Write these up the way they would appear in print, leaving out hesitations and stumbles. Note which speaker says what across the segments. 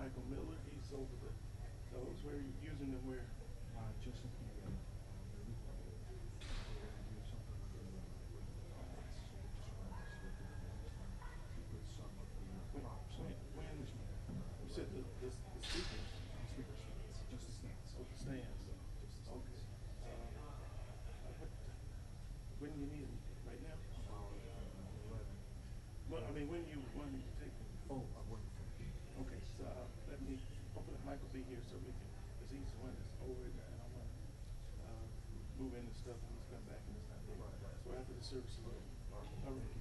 Speaker 1: Michael Miller. He's over those. Where are you using them where?
Speaker 2: Just looking at maybe we're going to do something with the lights. So we're just trying to see if we can understand to put some of the props on this one.
Speaker 1: You said the speakers.
Speaker 2: Speaker stands, just the stands.
Speaker 1: Oh, the stands.
Speaker 2: Just the
Speaker 1: Okay.
Speaker 2: stands.
Speaker 1: What, when you need them? Right now?
Speaker 2: About 11.
Speaker 1: Well, I mean, when you take them?
Speaker 2: Oh, I wouldn't finish.
Speaker 1: Okay, so let me, hopefully Mike will be here so we can, because he's the one that's over it, and I want to move in and stuff, and he's come back and it's not there.
Speaker 2: Right, right.
Speaker 1: So after the service is over. All right.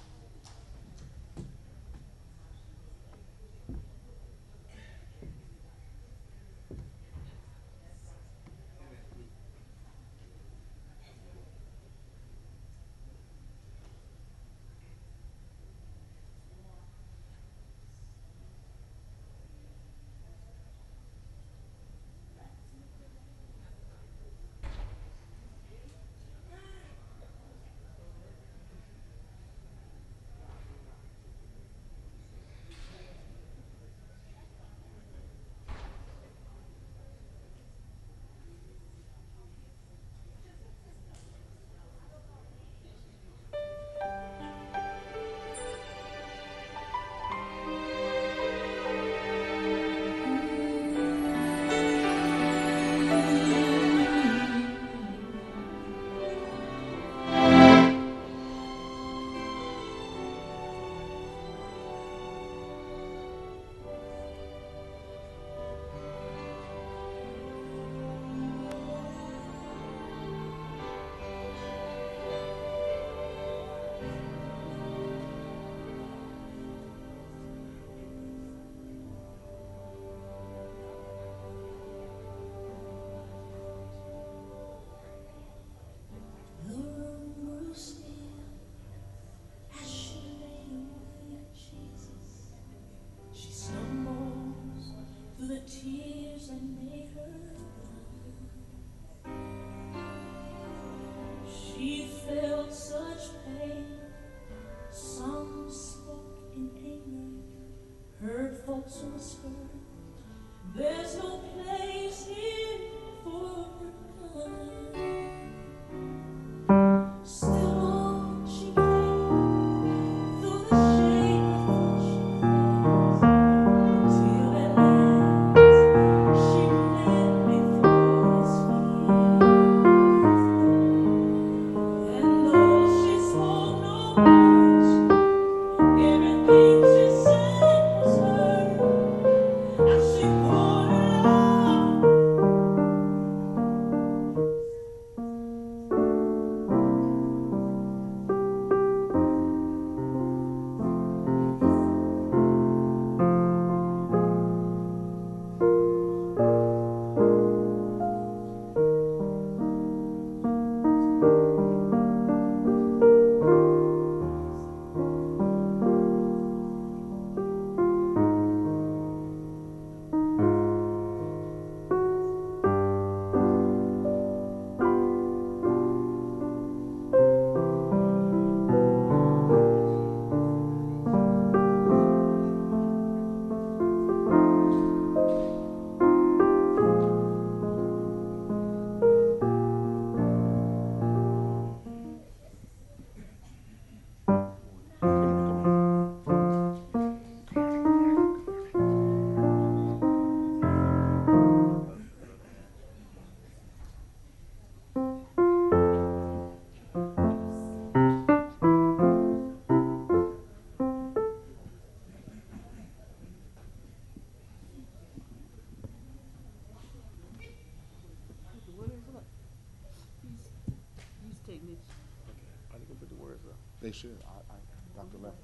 Speaker 2: They should. Dr. Left.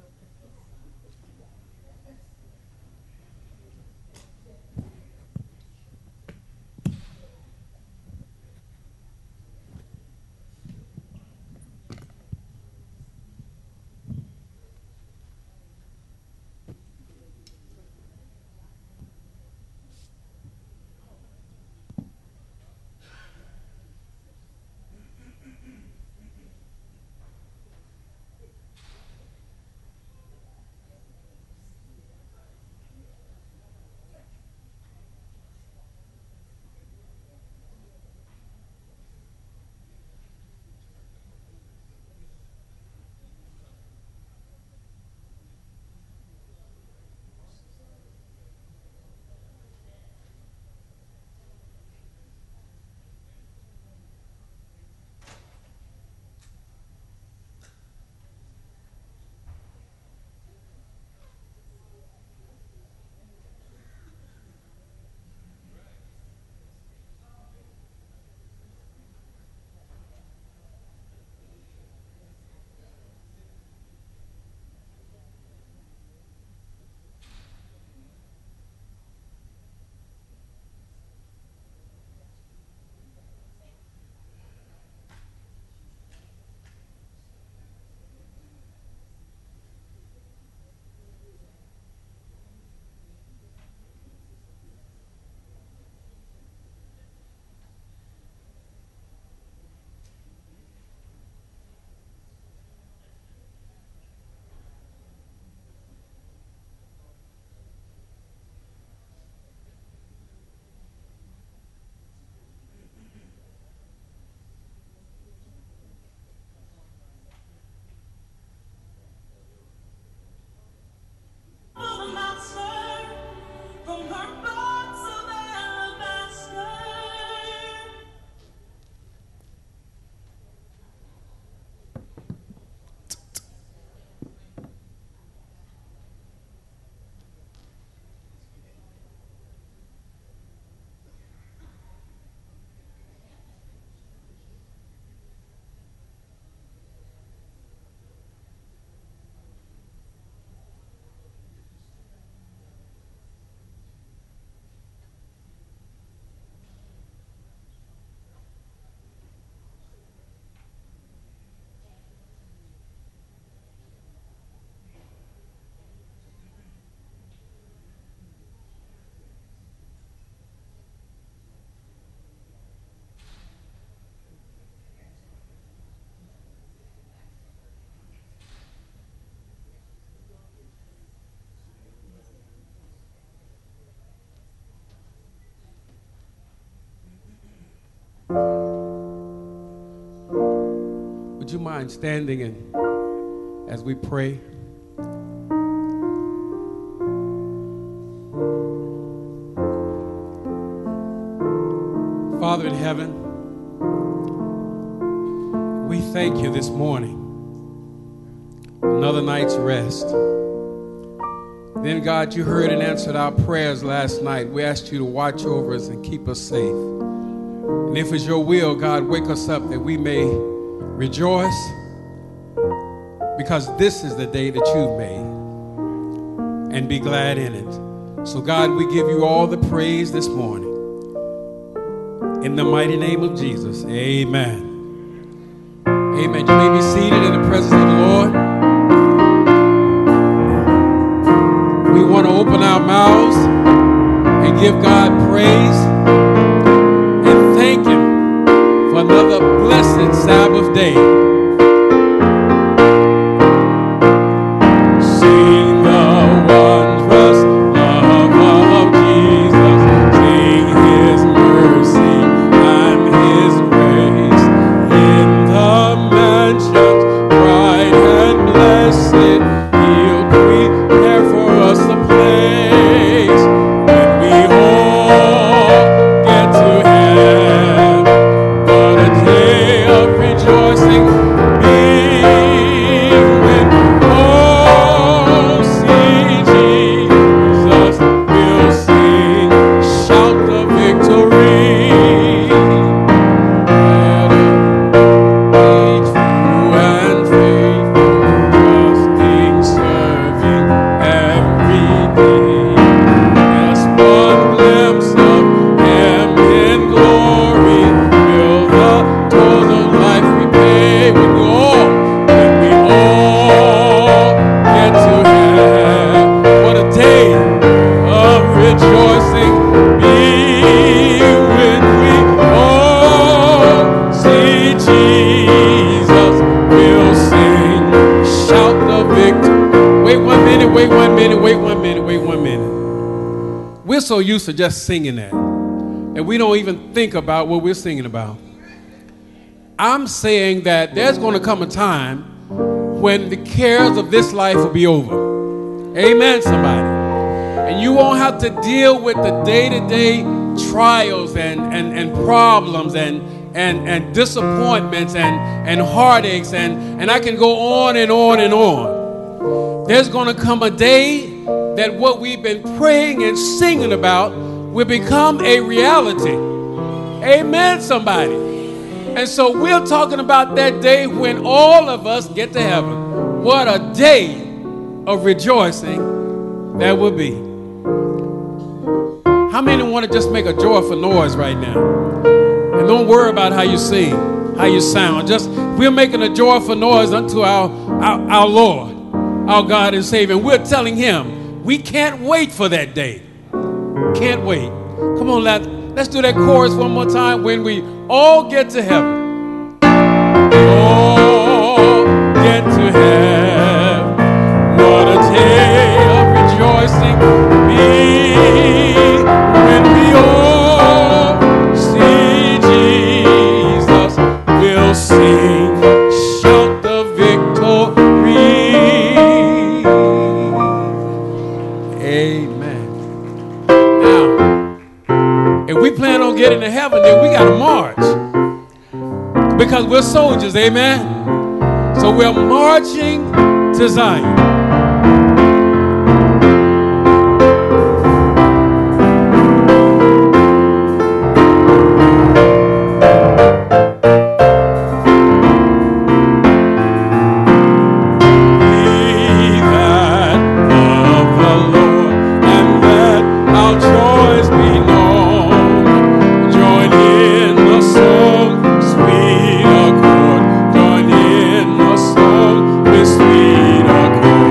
Speaker 3: you mind standing and as we pray? Father in heaven, we thank you this morning. Another night's rest. Then, God, you heard and answered our prayers last night. We asked you to watch over us and keep us safe. And if it's your will, God, wake us up that we may rejoice, because this is the day that you've made, and be glad in it. So, God, we give you all the praise this morning. In the mighty name of Jesus, amen. Amen. You may be seated in the presence of the Lord. We want to open our mouths and give God praise and thank Him for another blessed Sabbath day. Sing the wondrous love of Jesus. Sing His mercy and His grace. In the mansions bright and blessed, He'll prepare for us a place when we all get to heaven. What a day of rejoicing be when all see Jesus. We'll sing, shout the victory. True and faithful, trusting, serving every day. Just one glimpse of Him in glory will the total life repay. When we all get to heaven, what a day of rejoicing be when we all see Jesus. We'll sing, shout the victory. Wait 1 minute, wait 1 minute, wait 1 minute, wait 1 minute. We're so used to just singing that, and we don't even think about what we're singing about. I'm saying that there's going to come a time when the cares of this life will be over. Amen, somebody. And you won't have to deal with the day-to-day trials and problems and disappointments and heartaches, and I can go on and on and on. There's going to come a day that what we've been praying and singing about will become a reality. Amen, somebody. And so we're talking about that day when all of us get to heaven. What a day of rejoicing that will be. How many want to just make a joyful noise right now? And don't worry about how you sing, how you sound. Just, we're making a joyful noise unto our Lord, our God and Savior. And we're telling Him, we can't wait for that day. Can't wait. Come on, let's do that chorus one more time. When we all get to heaven. All get to heaven. What a day of rejoicing be when we all see Jesus. We'll sing, shout the victory. Amen. Now, if we plan on getting to heaven, then we got to march. Because we're soldiers, amen? So we're marching to Zion.
Speaker 4: Sweet accord.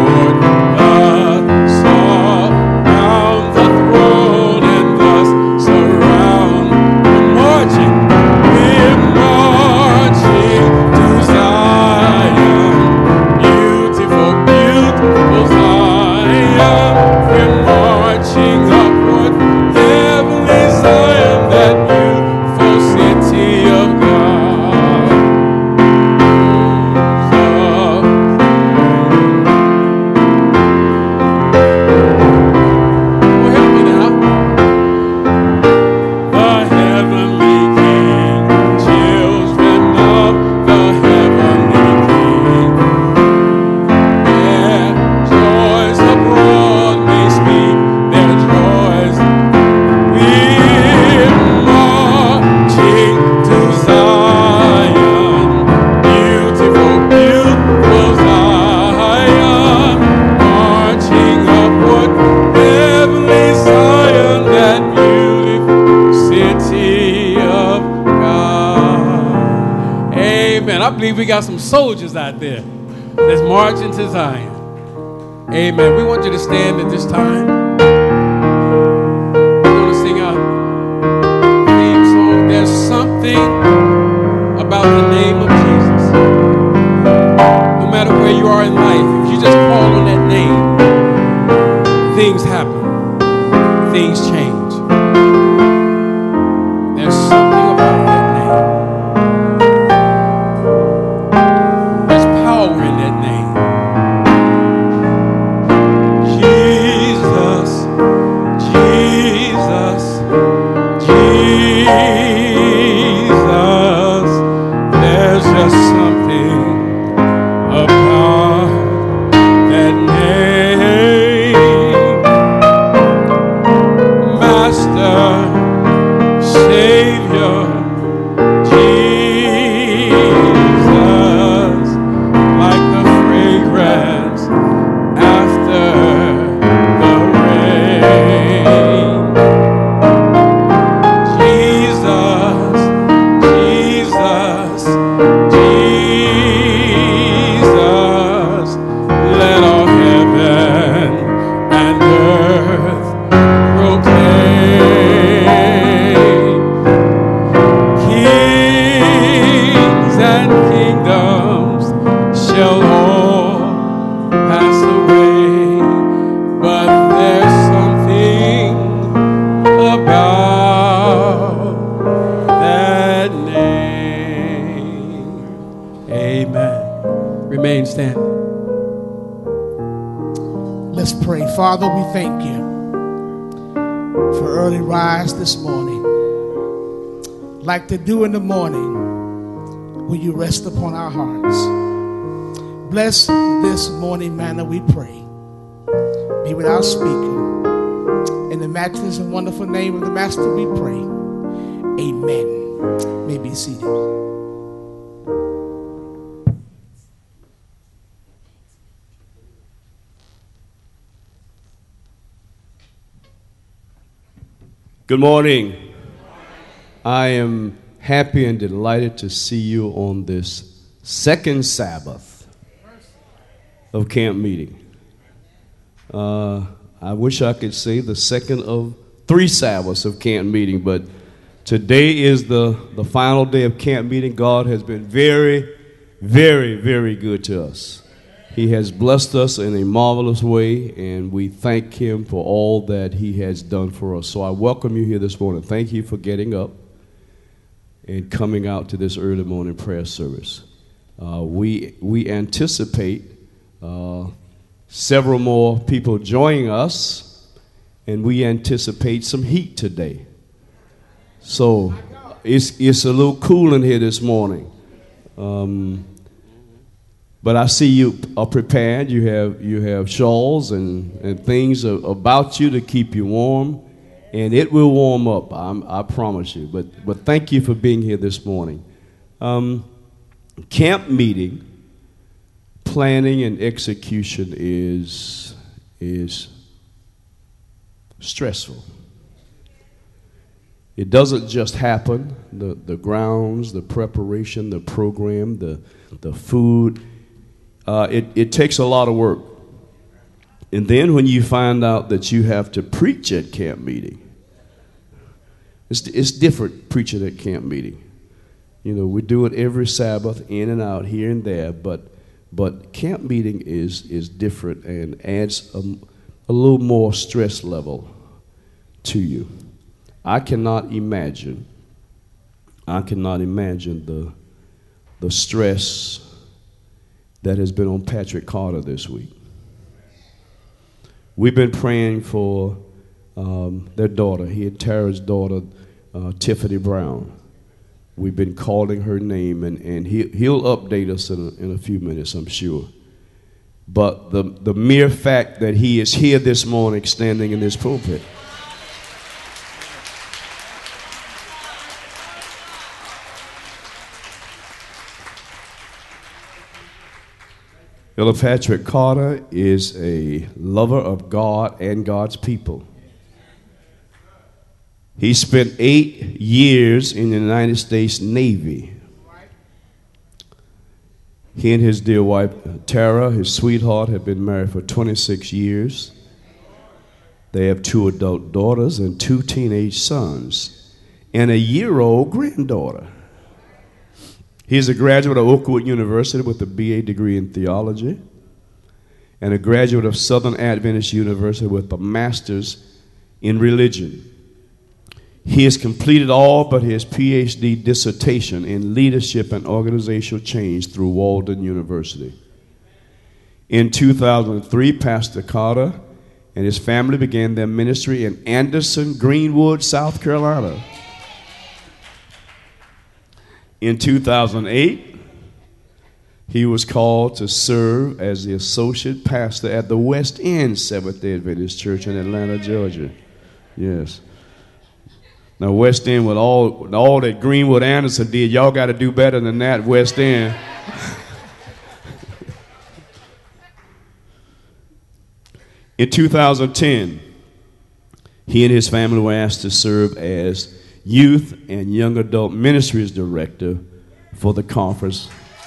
Speaker 3: believe we got some soldiers out there that's marching to Zion. Amen. We want you to stand at this time. We're going to sing our theme song. There's something about the name of Jesus. No matter where you are in life, if you just call on that name, things happen. Things change. There's something about that name. There's power in that name. Jesus, Jesus, Jesus. There's just something about that name. Master, Savior, Jesus, like the fragrance after the rain. Jesus, Jesus, Jesus, let all heaven and earth proclaim. Kings and kingdoms shall all pass away, but there's something about that name. Amen. Remain standing.
Speaker 4: Let's pray. Father, we thank you for early rise this morning. Like the dew in the morning, will you rest upon our hearts? Bless this morning manna, we pray. Be with our speaker. In the matchless and wonderful name of the Master, we pray. Amen. May be seated.
Speaker 5: Good morning. I am happy and delighted to see you on this second Sabbath of camp meeting. I wish I could say the second of 3 Sabbaths of camp meeting, but today is the final day of camp meeting. God has been very, very, very good to us. He has blessed us in a marvelous way, and we thank him for all that he has done for us. So I welcome you here this morning. Thank you for getting up and coming out to this early morning prayer service. We anticipate several more people joining us, and we anticipate some heat today. So it's a little cool in here this morning. But I see you are prepared. You have shawls and things about you to keep you warm, and it will warm up. I promise you. But thank you for being here this morning. Camp meeting planning and execution is stressful. It doesn't just happen. The grounds, the preparation, the program, the food. It takes a lot of work. And then when you find out that you have to preach at camp meeting, it's different preaching at camp meeting. You know, we do it every Sabbath, in and out, here and there, but camp meeting is different and adds a little more stress level to you. I cannot imagine the stress that has been on Patrick Carter this week. We've been praying for their daughter, Tara's daughter, Tiffany Brown. We've been calling her name, and he'll update us in a few minutes, I'm sure. But the mere fact that he is here this morning standing in this pulpit, Elder Patrick Carter is a lover of God and God's people. He spent 8 years in the United States Navy. He and his dear wife, Tara, his sweetheart, have been married for 26 years. They have 2 adult daughters and 2 teenage sons and a year-old granddaughter. He is a graduate of Oakwood University with a BA degree in theology and a graduate of Southern Adventist University with a master's in religion. He has completed all but his PhD dissertation in leadership and organizational change through Walden University. In 2003, Pastor Carter and his family began their ministry in Anderson, Greenwood, South Carolina. In 2008, he was called to serve as the associate pastor at the West End Seventh-day Adventist Church in Atlanta, Georgia. Yes. Now, West End, with all that Greenwood Anderson did, y'all got to do better than that, West End. In 2010, he and his family were asked to serve as Youth and Young Adult Ministries Director for the conference.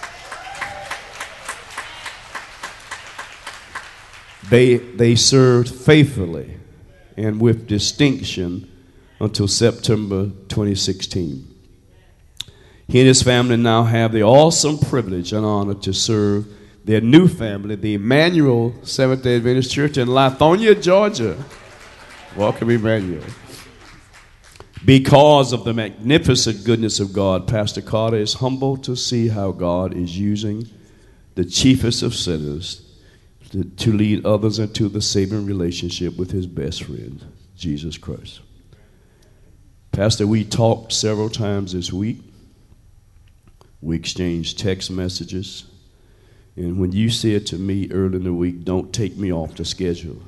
Speaker 5: They served faithfully and with distinction until September 2016. He and his family now have the awesome privilege and honor to serve their new family, the Emmanuel Seventh-day Adventist Church in Lithonia, Georgia. Welcome, Emmanuel. Because of the magnificent goodness of God, Pastor Carter is humbled to see how God is using the chiefest of sinners to lead others into the saving relationship with his best friend, Jesus Christ. Pastor, we talked several times this week. We exchanged text messages. And when you said to me early in the week, don't take me off the schedule,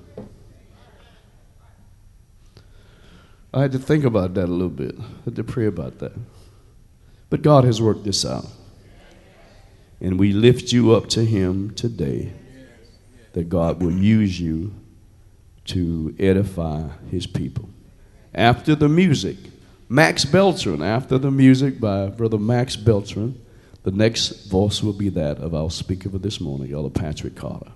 Speaker 5: I had to think about that a little bit. I had to pray about that. But God has worked this out. And we lift you up to him today, that God will use you to edify his people. After the music, Max Beltran, after the music by Brother Max Beltran, the next voice will be that of our speaker for this morning, Elder Patrick Carter.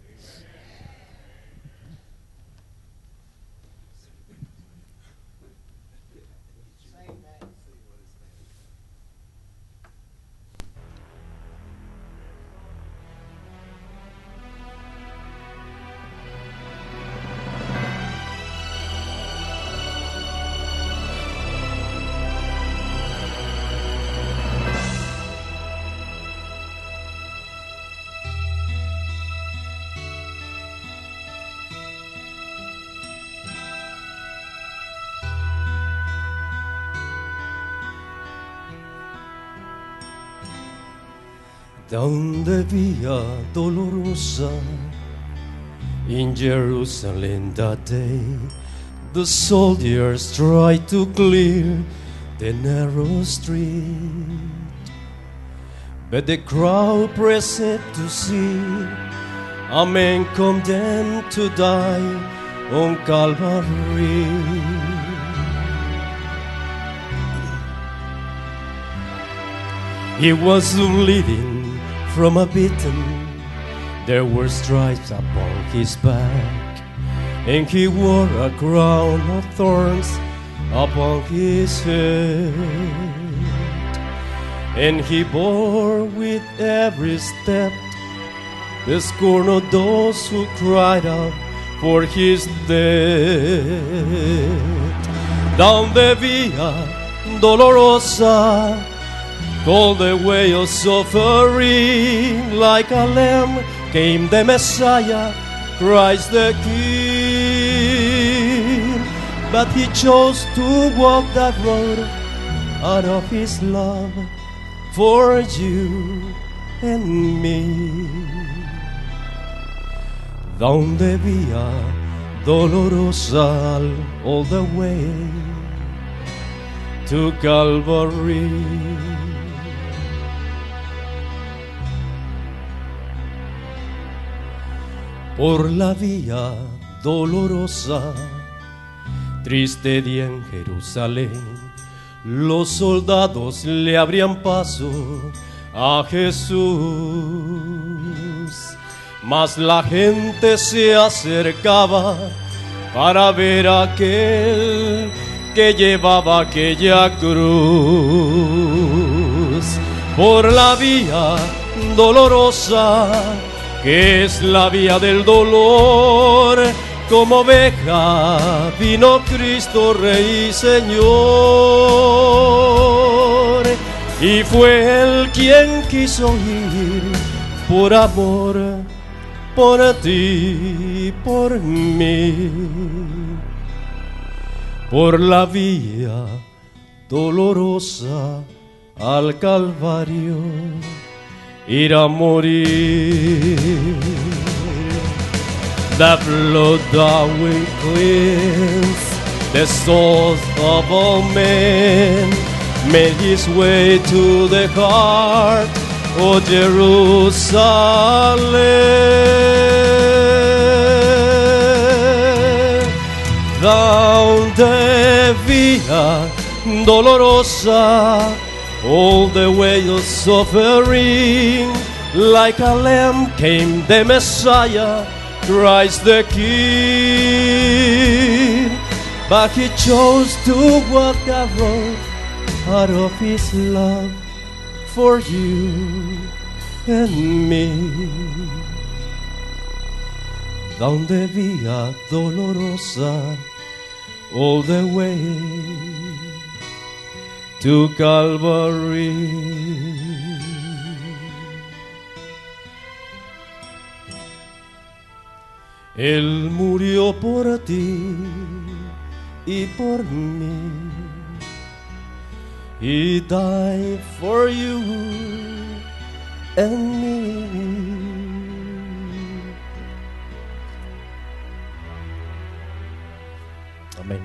Speaker 6: Down the Via Dolorosa in Jerusalem that day, the soldiers tried to clear the narrow street, but the crowd pressed to see a man condemned to die on Calvary. He was bleeding from a beating, there were stripes upon his back, and he wore a crown of thorns upon his head, and he bore with every step the scorn of those who cried out for his death. Down the Via Dolorosa, called the way of suffering, like a lamb came the Messiah, Christ the King. But he chose to walk that road out of his love for you and me. Down the Via Dolorosa, all the way to Calvary. Por la vía dolorosa, triste día en Jerusalén, los soldados le abrían paso a Jesús. Mas la gente se acercaba para ver a aquel que llevaba aquella cruz por la vía dolorosa, que es la vía del dolor. Como oveja vino Cristo Rey y Señor, y fue Él quien quiso ir por amor, por ti, por mí, por la vía dolorosa al Calvario, ir a morir. The blood that will cleanse the souls of all men made his way to the heart of Jerusalem. Down the via dolorosa, all the way of suffering, like a lamb came the Messiah, Christ the King. But he chose to walk the road out of his love for you and me. Down the via dolorosa, all the way to Calvary. Él murió por ti y por mí. He died for you and me. Amén.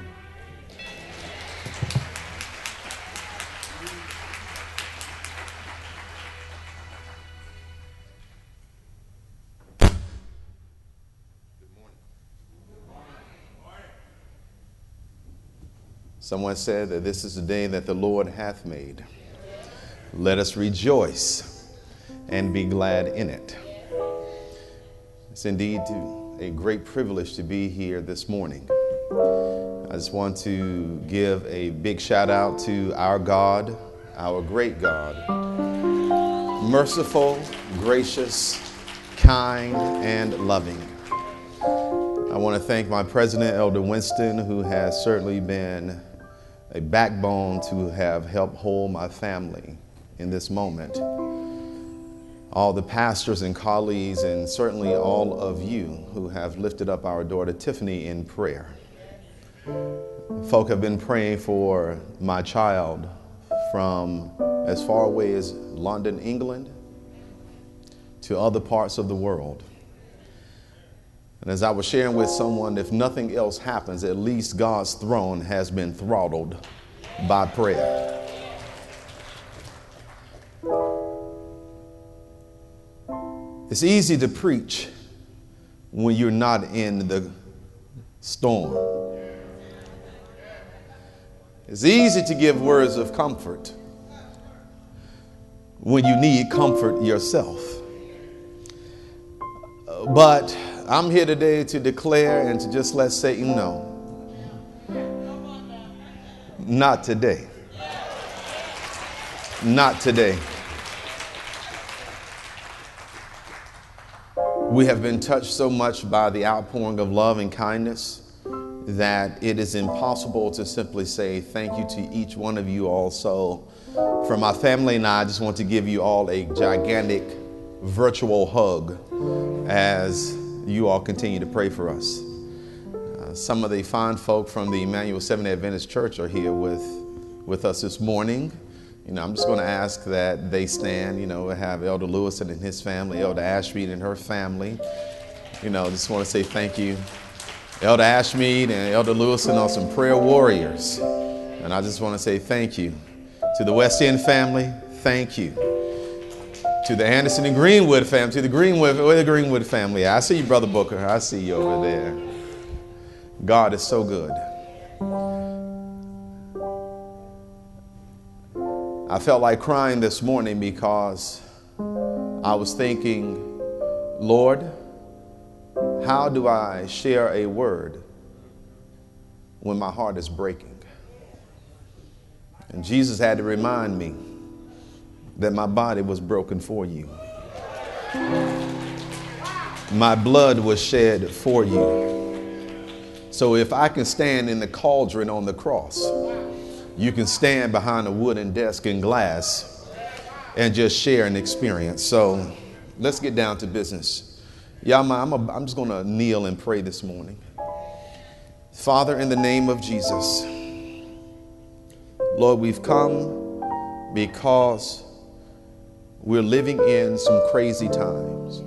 Speaker 7: Someone said that this is the day that the Lord hath made. Let us rejoice and be glad in it. It's indeed a great privilege to be here this morning. I just want to give a big shout out to our God, our great God, merciful, gracious, kind, and loving. I want to thank my president, Elder Winston, who has certainly been a backbone to have helped hold my family in this moment. All the pastors and colleagues, and certainly all of you who have lifted up our daughter Tiffany in prayer. Folk have been praying for my child from as far away as London, England, to other parts of the world. And as I was sharing with someone, if nothing else happens, at least God's throne has been throttled by prayer. It's easy to preach when you're not in the storm. It's easy to give words of comfort when you need comfort yourself. But I'm here today to declare and to just let Satan know, not today. Not today. We have been touched so much by the outpouring of love and kindness that it is impossible to simply say thank you to each one of you all. So for my family and I just want to give you all a gigantic virtual hug as you all continue to pray for us. Some of the fine folk from the Emmanuel Seventh-day Adventist Church are here with us this morning. I'm just going to ask that they stand. We have Elder Lewison and his family, Elder Ashmead and her family. Just want to say thank you. Elder Ashmead and Elder Lewison are some prayer warriors. And I just want to say thank you. To the West End family, thank you. To the Anderson and Greenwood family, to the Greenwood family. I see you, Brother Booker. I see you over there. God is so good. I felt like crying this morning because I was thinking, Lord, how do I share a word when my heart is breaking? And Jesus had to remind me that my body was broken for you. My blood was shed for you. So if I can stand in the cauldron on the cross, you can stand behind a wooden desk and glass and just share an experience. So let's get down to business. I'm just going to kneel and pray this morning. Father, in the name of Jesus, Lord, we've come because we're living in some crazy times.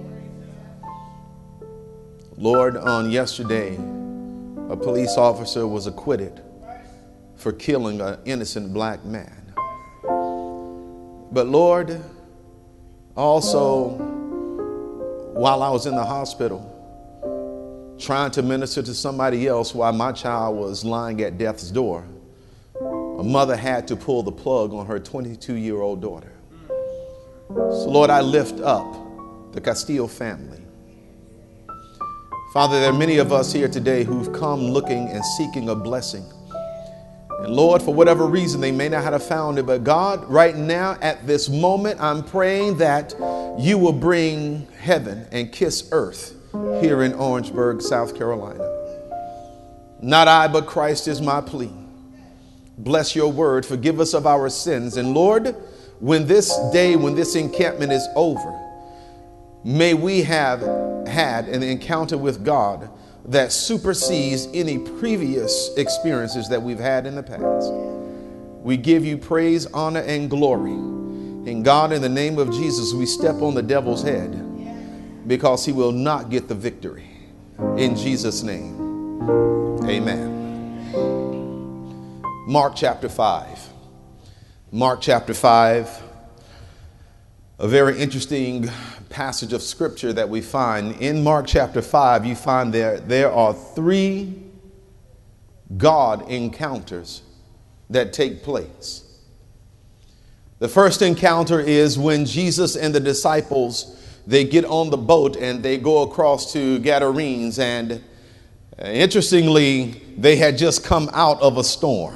Speaker 7: Lord, on yesterday, a police officer was acquitted for killing an innocent black man. But Lord, also, while I was in the hospital trying to minister to somebody else while my child was lying at death's door, a mother had to pull the plug on her 22-year-old daughter. So Lord, I lift up the Castillo family. Father, there are many of us here today who've come looking and seeking a blessing. And Lord, for whatever reason, they may not have found it. But God, right now, at this moment, I'm praying that you will bring heaven and kiss earth here in Orangeburg, South Carolina. Not I, but Christ is my plea. Bless your word. Forgive us of our sins. And Lord, when this encampment is over, may we have had an encounter with God that supersedes any previous experiences that we've had in the past. We give you praise, honor, and glory. And God, in the name of Jesus, we step on the devil's head because he will not get the victory. In Jesus' name, amen. Mark chapter 5. Mark chapter 5, a very interesting passage of scripture that we find. In Mark chapter 5, you find there are 3 God encounters that take place. The first encounter is when Jesus and the disciples, they get on the boat and they go across to Gadarenes, and interestingly, they had just come out of a storm.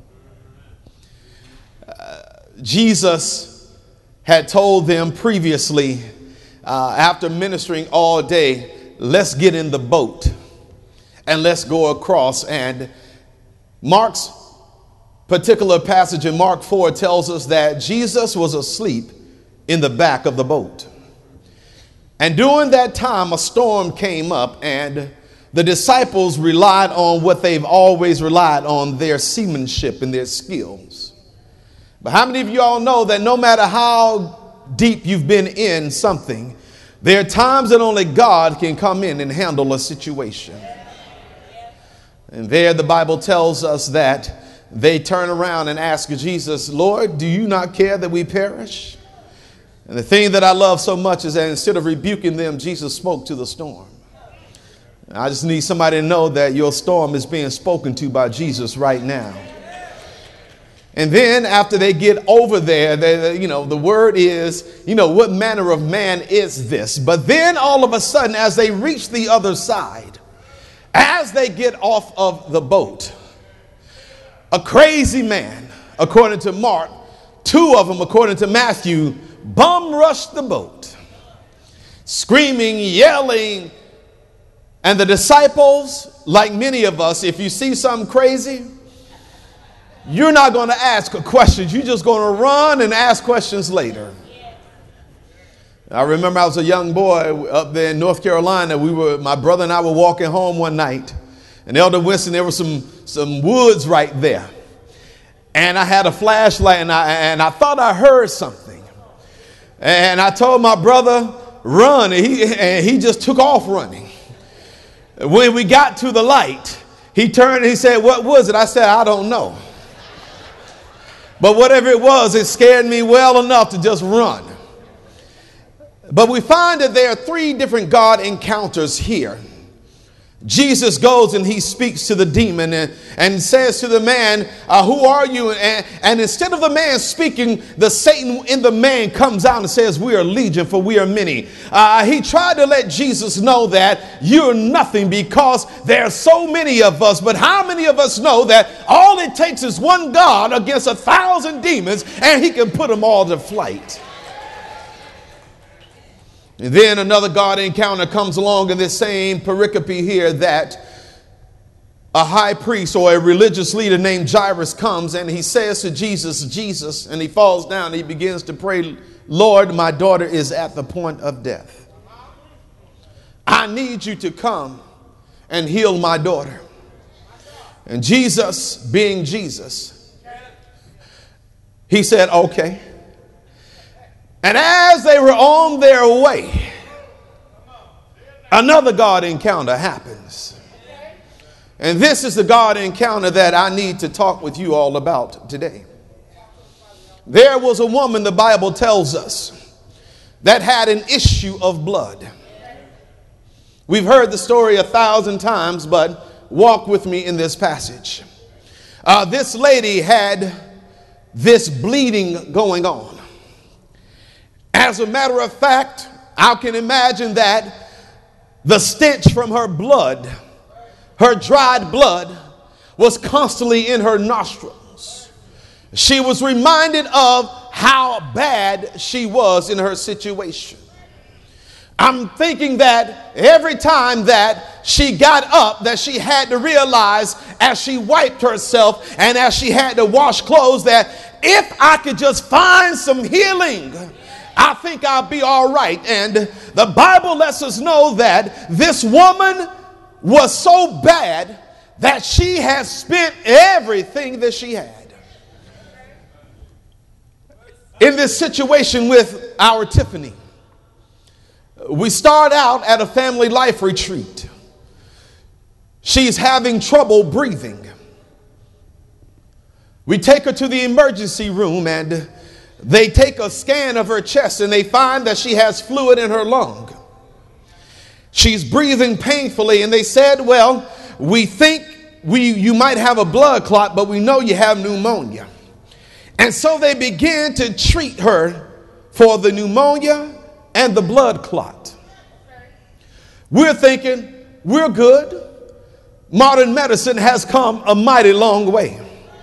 Speaker 7: Jesus had told them previously, after ministering all day, let's get in the boat and let's go across. And Mark's particular passage in Mark 4 tells us that Jesus was asleep in the back of the boat. And during that time, a storm came up, and the disciples relied on what they've always relied on, their seamanship and their skills. But how many of you all know that no matter how deep you've been in something, there are times that only God can come in and handle a situation? And there the Bible tells us that they turn around and ask Jesus, Lord, do you not care that we perish? And the thing that I love so much is that instead of rebuking them, Jesus spoke to the storm. I just need somebody to know that your storm is being spoken to by Jesus right now. And then after they get over there, the word is, what manner of man is this? But then all of a sudden, as they reach the other side, as they get off of the boat, a crazy man, according to Mark, 2 of them, according to Matthew, bum rushed the boat, screaming, yelling. And the disciples, like many of us, if you see something crazy, you're not going to ask questions. You're just going to run and ask questions later. I remember I was a young boy up there in North Carolina. My brother and I were walking home one night. And Elder Winston, there were some woods right there. And I had a flashlight, and I thought I heard something. And I told my brother, run. And he just took off running. When we got to the light, he turned and he said, what was it? I said, I don't know. But whatever it was, it scared me well enough to just run. But we find that there are 3 different God encounters here. Jesus goes and he speaks to the demon and says to the man, who are you? And instead of the man speaking, the Satan in the man comes out and says, we are legion, for we are many. He tried to let Jesus know that you're nothing because there are so many of us. But how many of us know that all it takes is one God against 1,000 demons and he can put them all to flight? And then another God encounter comes along in this same pericope here, that a high priest or a religious leader named Jairus comes and he says to Jesus, Jesus, and he falls down and he begins to pray, Lord, my daughter is at the point of death. I need you to come and heal my daughter. And Jesus, being Jesus, he said, okay. And as they were on their way, another God encounter happens. And this is the God encounter that I need to talk with you all about today. There was a woman, the Bible tells us, that had an issue of blood. We've heard the story 1,000 times, but walk with me in this passage. This lady had this bleeding going on. As a matter of fact, I can imagine that the stench from her blood, her dried blood, was constantly in her nostrils. She was reminded of how bad she was in her situation. I'm thinking that every time that she got up, that she had to realize as she wiped herself and as she had to wash clothes, that if I could just find some healing, I think I'll be all right. And the Bible lets us know that this woman was so bad that she had spent everything that she had. In this situation with our Tiffany, we start out at a family life retreat. She's having trouble breathing. We take her to the emergency room and they take a scan of her chest and they find that she has fluid in her lung. She's breathing painfully and they said, well, we think you might have a blood clot, but we know you have pneumonia. And so they began to treat her for the pneumonia and the blood clot. We're thinking, we're good. Modern medicine has come a mighty long way.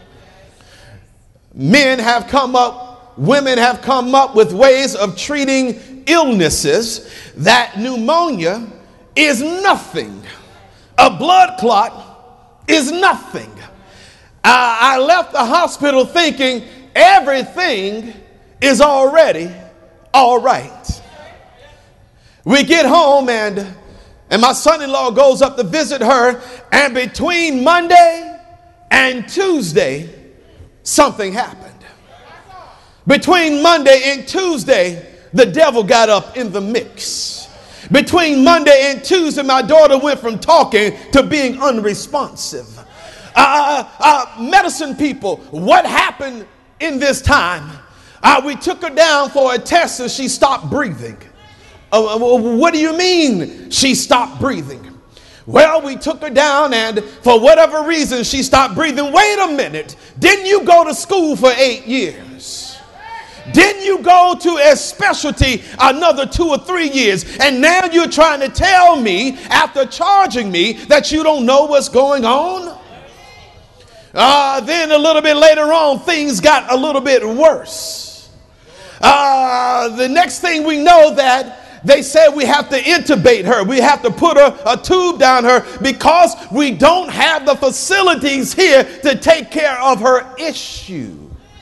Speaker 7: Men have come up, women have come up with ways of treating illnesses that pneumonia is nothing. A blood clot is nothing. I left the hospital thinking everything is already all right. We get home and my son-in-law goes up to visit her, and between Monday and Tuesday, something happened. Between Monday and Tuesday, the devil got up in the mix. Between Monday and Tuesday, my daughter went from talking to being unresponsive. Medicine people, what happened in this time? We took her down for a test and she stopped breathing. What do you mean she stopped breathing? Well, we took her down and for whatever reason she stopped breathing. Wait a minute. Didn't you go to school for 8 years? Didn't you go to a specialty another 2 or 3 years? And now you're trying to tell me, after charging me, that you don't know what's going on? Then a little bit later on, things got a little bit worse. The next thing we know, that they said we have to intubate her. We have to put a tube down her because we don't have the facilities here to take care of her issue.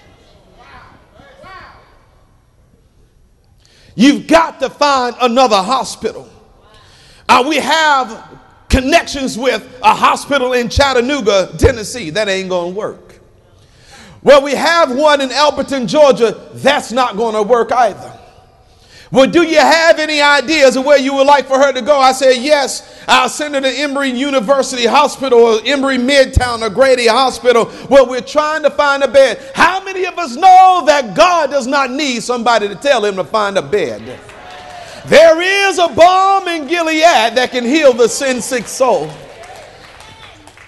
Speaker 7: You've got to find another hospital. We have connections with a hospital in Chattanooga, Tennessee. That ain't going to work. Well, we have one in Elberton, Georgia. That's not going to work either. Well, do you have any ideas of where you would like for her to go? I said, yes, I'll send her to Emory University Hospital or Emory Midtown or Grady Hospital. Well, we're trying to find a bed. How many of us know that God does not need somebody to tell him to find a bed? There is a balm in Gilead that can heal the sin-sick soul.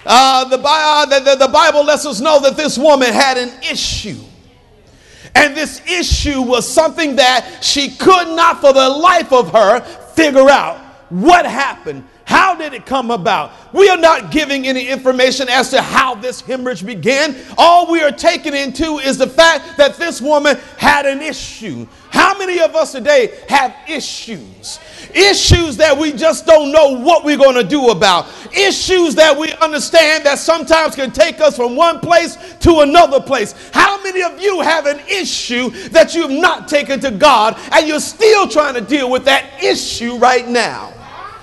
Speaker 7: The Bible lets us know that this woman had an issue. And this issue was something that she could not for the life of her figure out. What happened? How did it come about? We are not giving any information as to how this hemorrhage began. All we are taking into is the fact that this woman had an issue. How many of us today have issues? Issues that we just don't know what we're going to do about. Issues that we understand that sometimes can take us from one place to another place. How many of you have an issue that you've not taken to God and you're still trying to deal with that issue right now?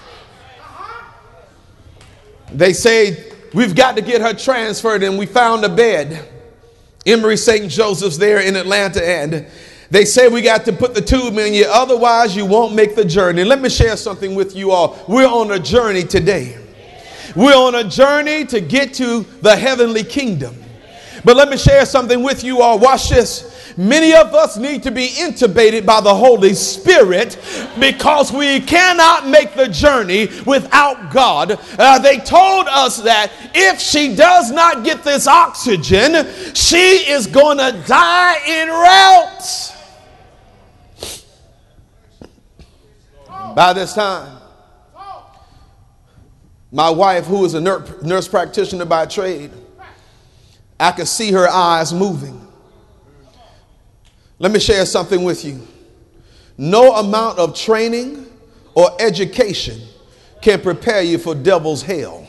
Speaker 7: They say we've got to get her transferred, and we found a bed. Emory St. Joseph's there in Atlanta, and they say we got to put the tube in you, otherwise you won't make the journey. Let me share something with you all. We're on a journey today. We're on a journey to get to the heavenly kingdom. But let me share something with you all. Watch this. Many of us need to be intubated by the Holy Spirit because we cannot make the journey without God. They told us that if she does not get this oxygen, she is going to die en route. By this time, my wife, who is a nurse practitioner by trade, I could see her eyes moving. Let me share something with you. No amount of training or education can prepare you for devil's hell.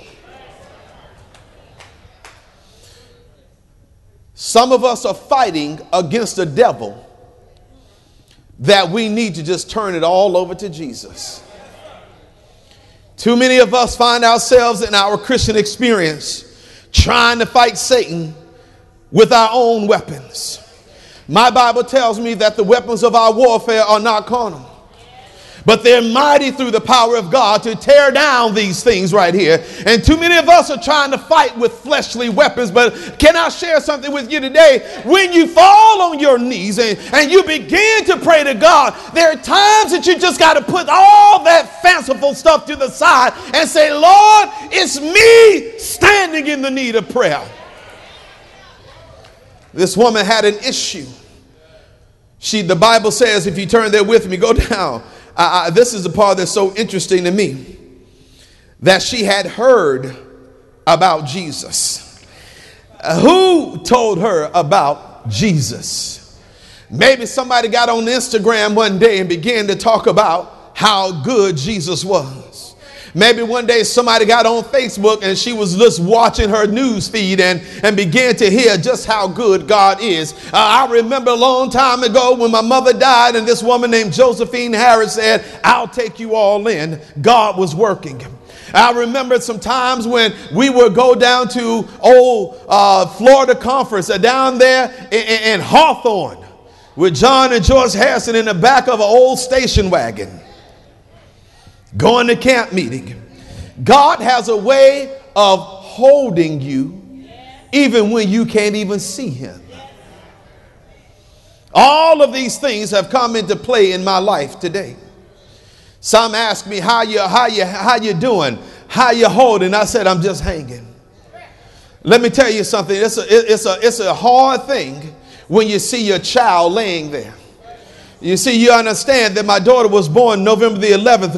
Speaker 7: Some of us are fighting against a devil that we need to just turn it all over to Jesus. Too many of us find ourselves in our Christian experience trying to fight Satan with our own weapons. My Bible tells me that the weapons of our warfare are not carnal, but they're mighty through the power of God to tear down these things right here. And too many of us are trying to fight with fleshly weapons. But can I share something with you today? When you fall on your knees and you begin to pray to God, there are times that you just got to put all that fanciful stuff to the side and say, Lord, it's me standing in the need of prayer. This woman had an issue. The Bible says, if you turn there with me, go down. This is the part that's so interesting to me, that she had heard about Jesus. Who told her about Jesus? Maybe somebody got on Instagram one day and began to talk about how good Jesus was. Maybe one day somebody got on Facebook and she was just watching her news feed and began to hear just how good God is. I remember a long time ago when my mother died and this woman named Josephine Harris said, I'll take you all in. God was working. I remember some times when we would go down to old Florida Conference down there in Hawthorne with John and George Harrison in the back of an old station wagon, going to camp meeting. God has a way of holding you even when you can't even see him. All of these things have come into play in my life today. Some ask me, how you doing? How you holding? I said, I'm just hanging. Let me tell you something. It's a hard thing when you see your child laying there. You see, you understand that my daughter was born November 12th,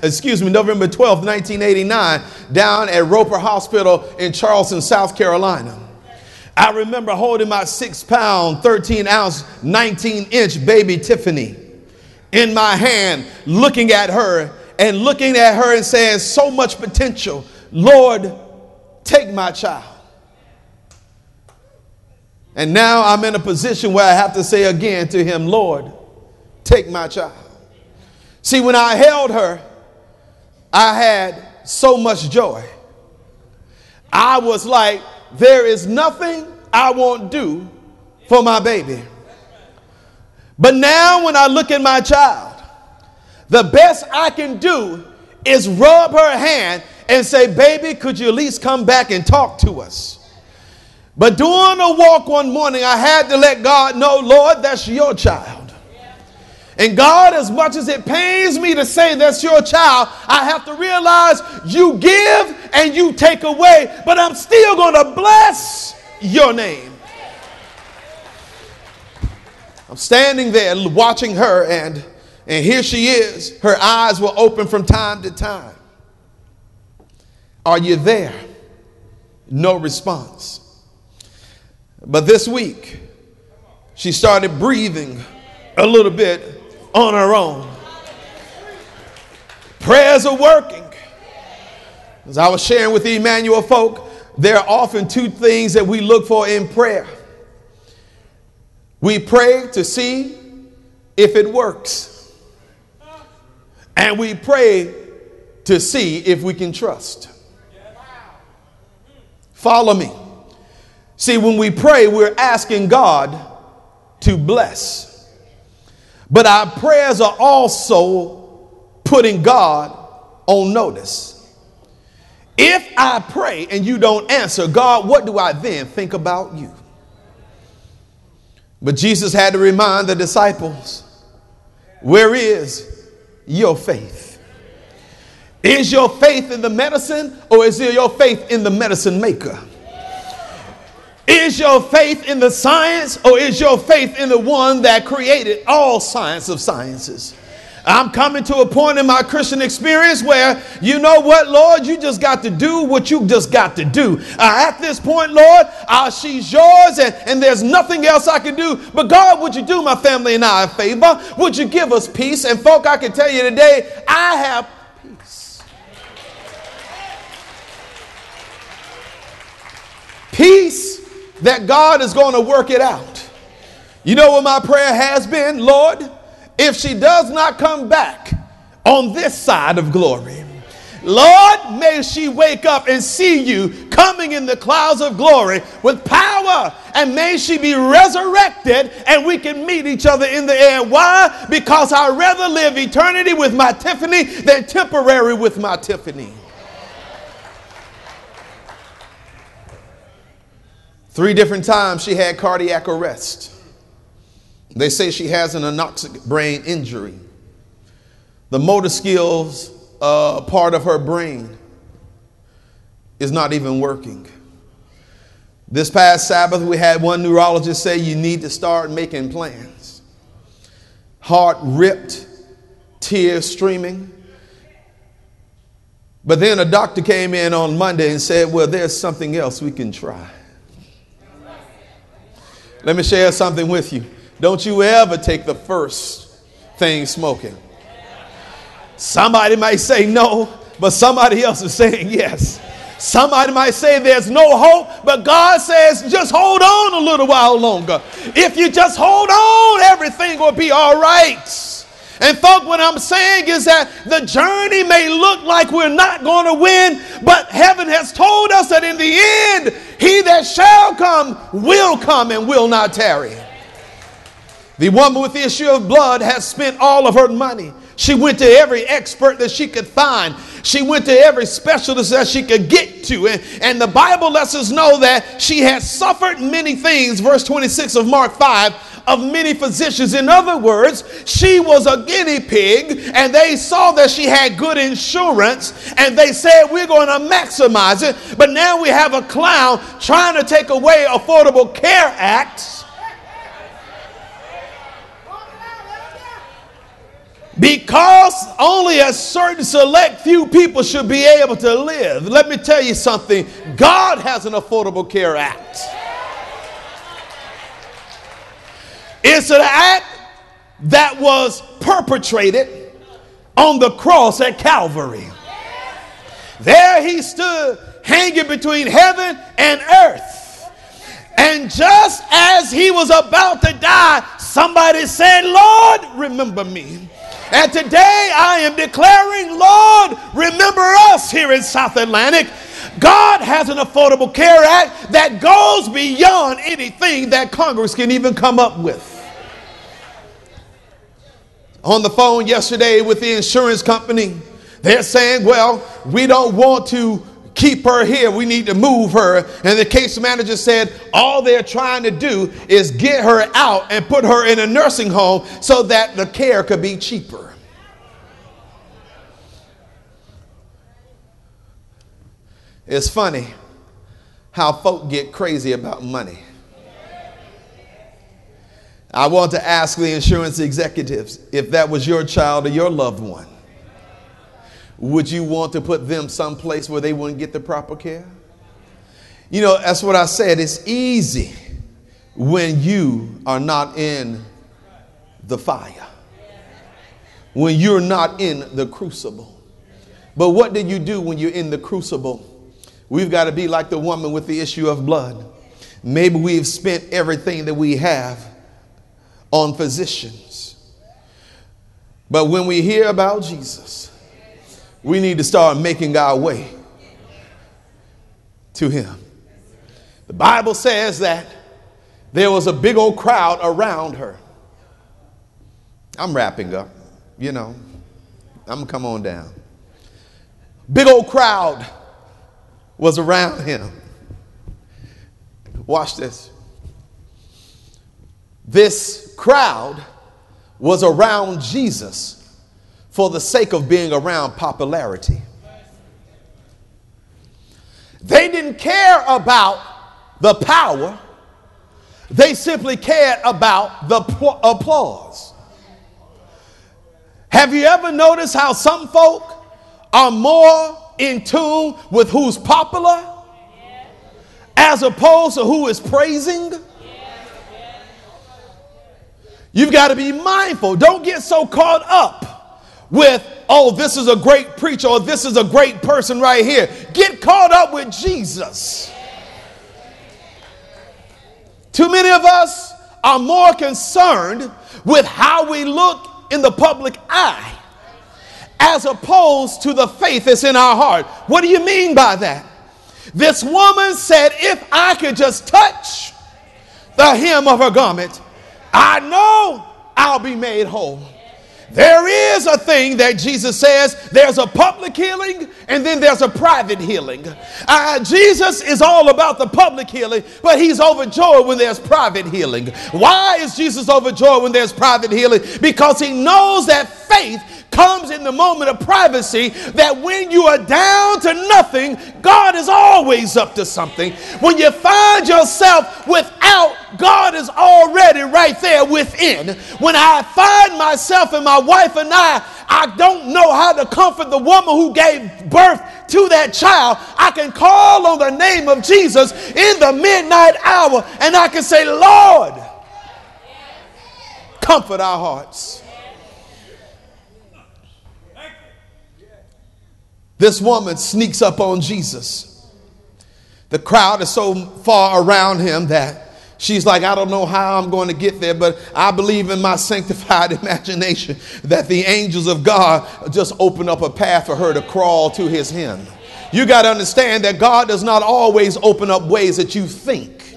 Speaker 7: 1989, down at Roper Hospital in Charleston, South Carolina. I remember holding my 6-pound, 13-ounce, 19-inch baby Tiffany in my hand, looking at her and saying, so much potential. Lord, take my child. And now I'm in a position where I have to say again to him, Lord, take my child. See, when I held her, I had so much joy. I was like, there is nothing I won't do for my baby. But now when I look at my child, the best I can do is rub her hand and say, baby, could you at least come back and talk to us? But during a walk one morning, I had to let God know, Lord, that's your child. And God, as much as it pains me to say that's your child, I have to realize you give and you take away, but I'm still going to bless your name. I'm standing there watching her, and here she is. Her eyes were open from time to time. Are you there? No response. But this week, she started breathing a little bit on her own. Prayers are working. As I was sharing with the Emmanuel folk, there are often two things that we look for in prayer. We pray to see if it works, and we pray to see if we can trust. Follow me. See, when we pray, we're asking God to bless. But our prayers are also putting God on notice. If I pray and you don't answer, God, what do I then think about you? But Jesus had to remind the disciples, where is your faith? Is your faith in the medicine, or is it your faith in the medicine maker? Is your faith in the science, or is your faith in the one that created all science of sciences? I'm coming to a point in my Christian experience where, you know what, Lord, you just got to do what you just got to do. At this point, Lord, she's yours, and there's nothing else I can do. But God, would you do my family and I a favor? Would you give us peace? And folk, I can tell you today, I have peace. Peace that God is going to work it out. You know what my prayer has been? Lord, if she does not come back on this side of glory, Lord, may she wake up and see you coming in the clouds of glory with power, and may she be resurrected and we can meet each other in the air. Why? Because I'd rather live eternity with my Tiffany than temporary with my Tiffany. 3 different times she had cardiac arrest. They say she has an anoxic brain injury. The motor skills part of her brain is not even working. This past Sabbath, we had one neurologist say you need to start making plans. Heart ripped, tears streaming. But then a doctor came in on Monday and said, well, there's something else we can try. Let me share something with you. Don't you ever take the first thing smoking. Somebody might say no, but somebody else is saying yes. Somebody might say there's no hope, but God says just hold on a little while longer. If you just hold on, everything will be all right. And folk, what I'm saying is that the journey may look like we're not going to win, but heaven has told us that in the end, he that shall come and will not tarry. The woman with the issue of blood has spent all of her money. She went to every expert that she could find. She went to every specialist that she could get to. And the Bible lets us know that she has suffered many things. Verse 26 of Mark 5, of many physicians. In other words, she was a guinea pig, and they saw that she had good insurance, and they said, we're going to maximize it. But now we have a clown trying to take away Affordable Care Act, because only a certain select few people should be able to live. Let me tell you something. God has an Affordable Care Act. It's an act that was perpetrated on the cross at Calvary. There he stood hanging between heaven and earth. And just as he was about to die, somebody said, Lord, remember me. And today I am declaring, Lord, remember us here in South Atlantic. God has an Affordable Care Act that goes beyond anything that Congress can even come up with. On the phone yesterday with the insurance company, they're saying, well, we don't want to keep her here. We need to move her. And the case manager said, all they're trying to do is get her out and put her in a nursing home so that the care could be cheaper. It's funny how folk get crazy about money. I want to ask the insurance executives, if that was your child or your loved one, would you want to put them someplace where they wouldn't get the proper care? You know, that's what I said. It's easy when you are not in the fire, when you're not in the crucible. But what do you do when you're in the crucible? We've got to be like the woman with the issue of blood. Maybe we've spent everything that we have on physicians. But when we hear about Jesus, we need to start making our way to him. The Bible says that there was a big old crowd around her. I'm wrapping up, you know. I'm gonna come on down. Big old crowd was around him. Watch this. This crowd was around Jesus for the sake of being around popularity. They didn't care about the power. They simply cared about the applause. Have you ever noticed how some folk are more in tune with who's popular as opposed to who is praising? You've got to be mindful. Don't get so caught up with, oh, this is a great preacher or this is a great person right here. Get caught up with Jesus. Too many of us are more concerned with how we look in the public eye as opposed to the faith that's in our heart. What do you mean by that? This woman said, if I could just touch the hem of her garment, I know I'll be made whole. There is a thing that Jesus says, there's a public healing and then there's a private healing. Jesus is all about the public healing, but he's overjoyed when there's private healing. Why is Jesus overjoyed when there's private healing? Because he knows that faith comes in the moment of privacy, that when you are down to nothing, God is always up to something. When you find yourself without, God is already right there within. When I find myself and my wife and I don't know how to comfort the woman who gave birth to that child, I can call on the name of Jesus in the midnight hour and I can say, Lord, comfort our hearts. This woman sneaks up on Jesus. The crowd is so far around him that she's like, I don't know how I'm going to get there, but I believe in my sanctified imagination that the angels of God just open up a path for her to crawl to his hem. You got to understand that God does not always open up ways that you think.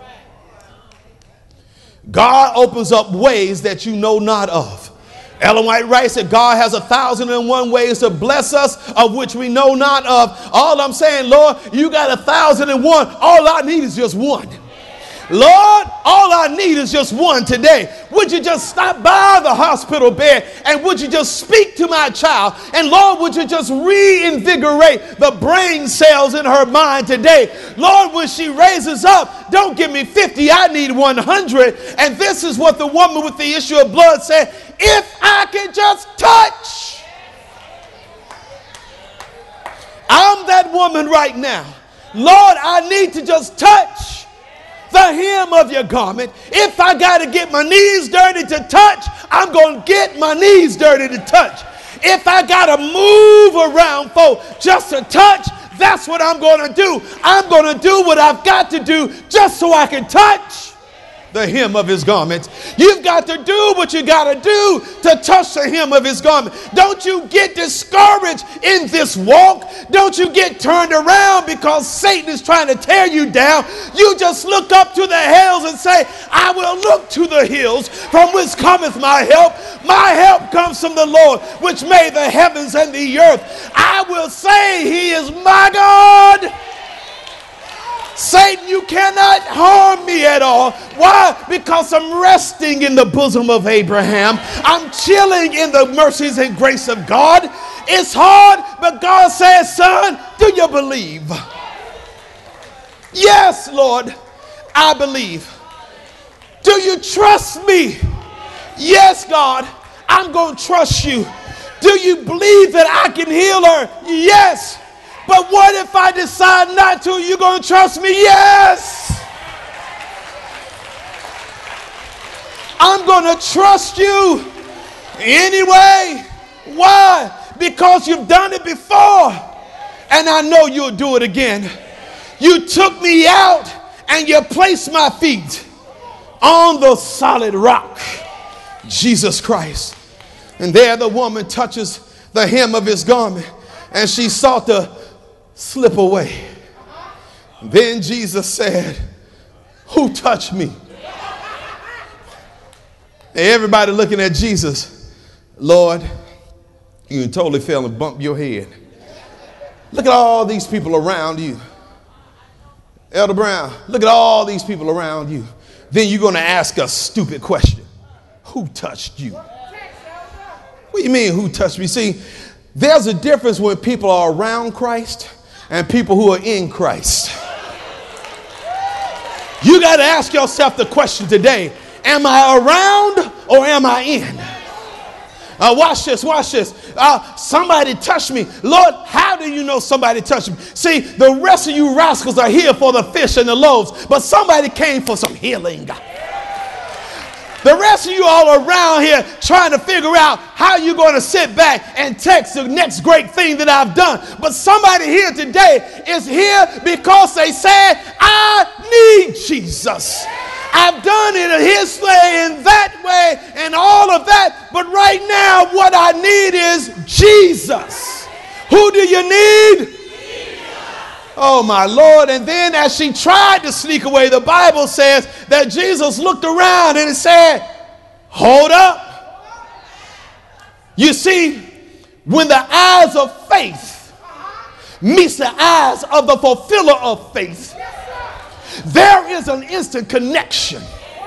Speaker 7: God opens up ways that you know not of. Ellen White Wright said, God has 1,001 ways to bless us, of which we know not of. All I'm saying, Lord, you got 1,001. All I need is just one. Lord, all I need is just one today. Would you just stop by the hospital bed and would you just speak to my child? And Lord, would you just reinvigorate the brain cells in her mind today? Lord, when she raises up, don't give me 50, I need 100. And this is what the woman with the issue of blood said, if I can just touch. I'm that woman right now. Lord, I need to just touch the hem of your garment. If I got to get my knees dirty to touch, I'm going to get my knees dirty to touch. If I got to move around folk just to touch, that's what I'm going to do. I'm going to do what I've got to do just so I can touch the hem of his garment. You've got to do what you got to do to touch the hem of his garment. Don't you get discouraged in this walk. Don't you get turned around because Satan is trying to tear you down. You just look up to the hills and say, I will look to the hills from whence cometh my help. My help comes from the Lord, which made the heavens and the earth. I will say he is my God. Satan, you cannot harm me at all. Why? Because I'm resting in the bosom of Abraham. I'm chilling in the mercies and grace of God. It's hard, but God says, son, do you believe? Yes, Lord, I believe. Do you trust me? Yes, God, I'm going to trust you. Do you believe that I can heal her? Yes. But what if I decide not to? You going to trust me? Yes. I'm going to trust you anyway. Why? Because you've done it before. And I know you'll do it again. You took me out and you placed my feet on the solid rock, Jesus Christ. And there the woman touches the hem of his garment and she sought to slip away. Then Jesus said, who touched me? And everybody looking at Jesus, Lord, you totally fell and bumped your head. Look at all these people around you. Elder Brown, look at all these people around you. Then you're going to ask a stupid question. Who touched you? What do you mean, who touched me? See, there's a difference when people are around Christ and people who are in Christ. You got to ask yourself the question today. Am I around or am I in? Watch this, watch this. Somebody touched me. Lord, how do you know somebody touched me? See, the rest of you rascals are here for the fish and the loaves, but somebody came for some healing. The rest of you all around here trying to figure out how you're going to sit back and text the next great thing that I've done. But somebody here today is here because they said, I need Jesus. I've done it his way and that way and all of that. But right now, what I need is Jesus. Who do you need? Oh, my Lord. And then as she tried to sneak away, the Bible says that Jesus looked around and he said, hold up. You see, when the eyes of faith meets the eyes of the fulfiller of faith, there is an instant connection.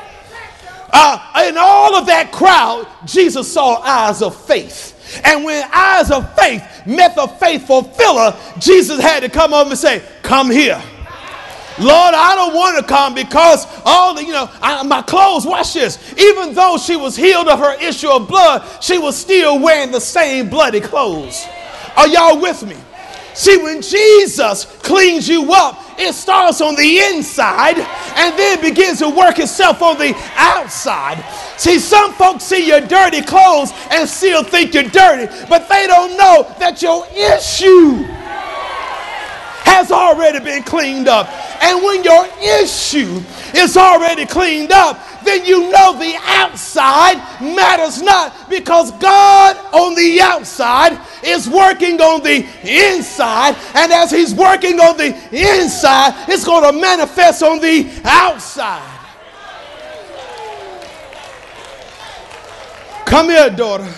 Speaker 7: In all of that crowd, Jesus saw eyes of faith. And when eyes of faith met the faith fulfiller, Jesus had to come over and say, come here. Lord, I don't want to come because all the, my clothes, watch this. Even though she was healed of her issue of blood, she was still wearing the same bloody clothes. Are y'all with me? See, when Jesus cleans you up, it starts on the inside and then begins to work itself on the outside. See, some folks see your dirty clothes and still think you're dirty, but they don't know that your issue has already been cleaned up. And when your issue is already cleaned up, then you know the outside matters not, because God on the outside is working on the inside, and as he's working on the inside, it's going to manifest on the outside. Come here, daughter.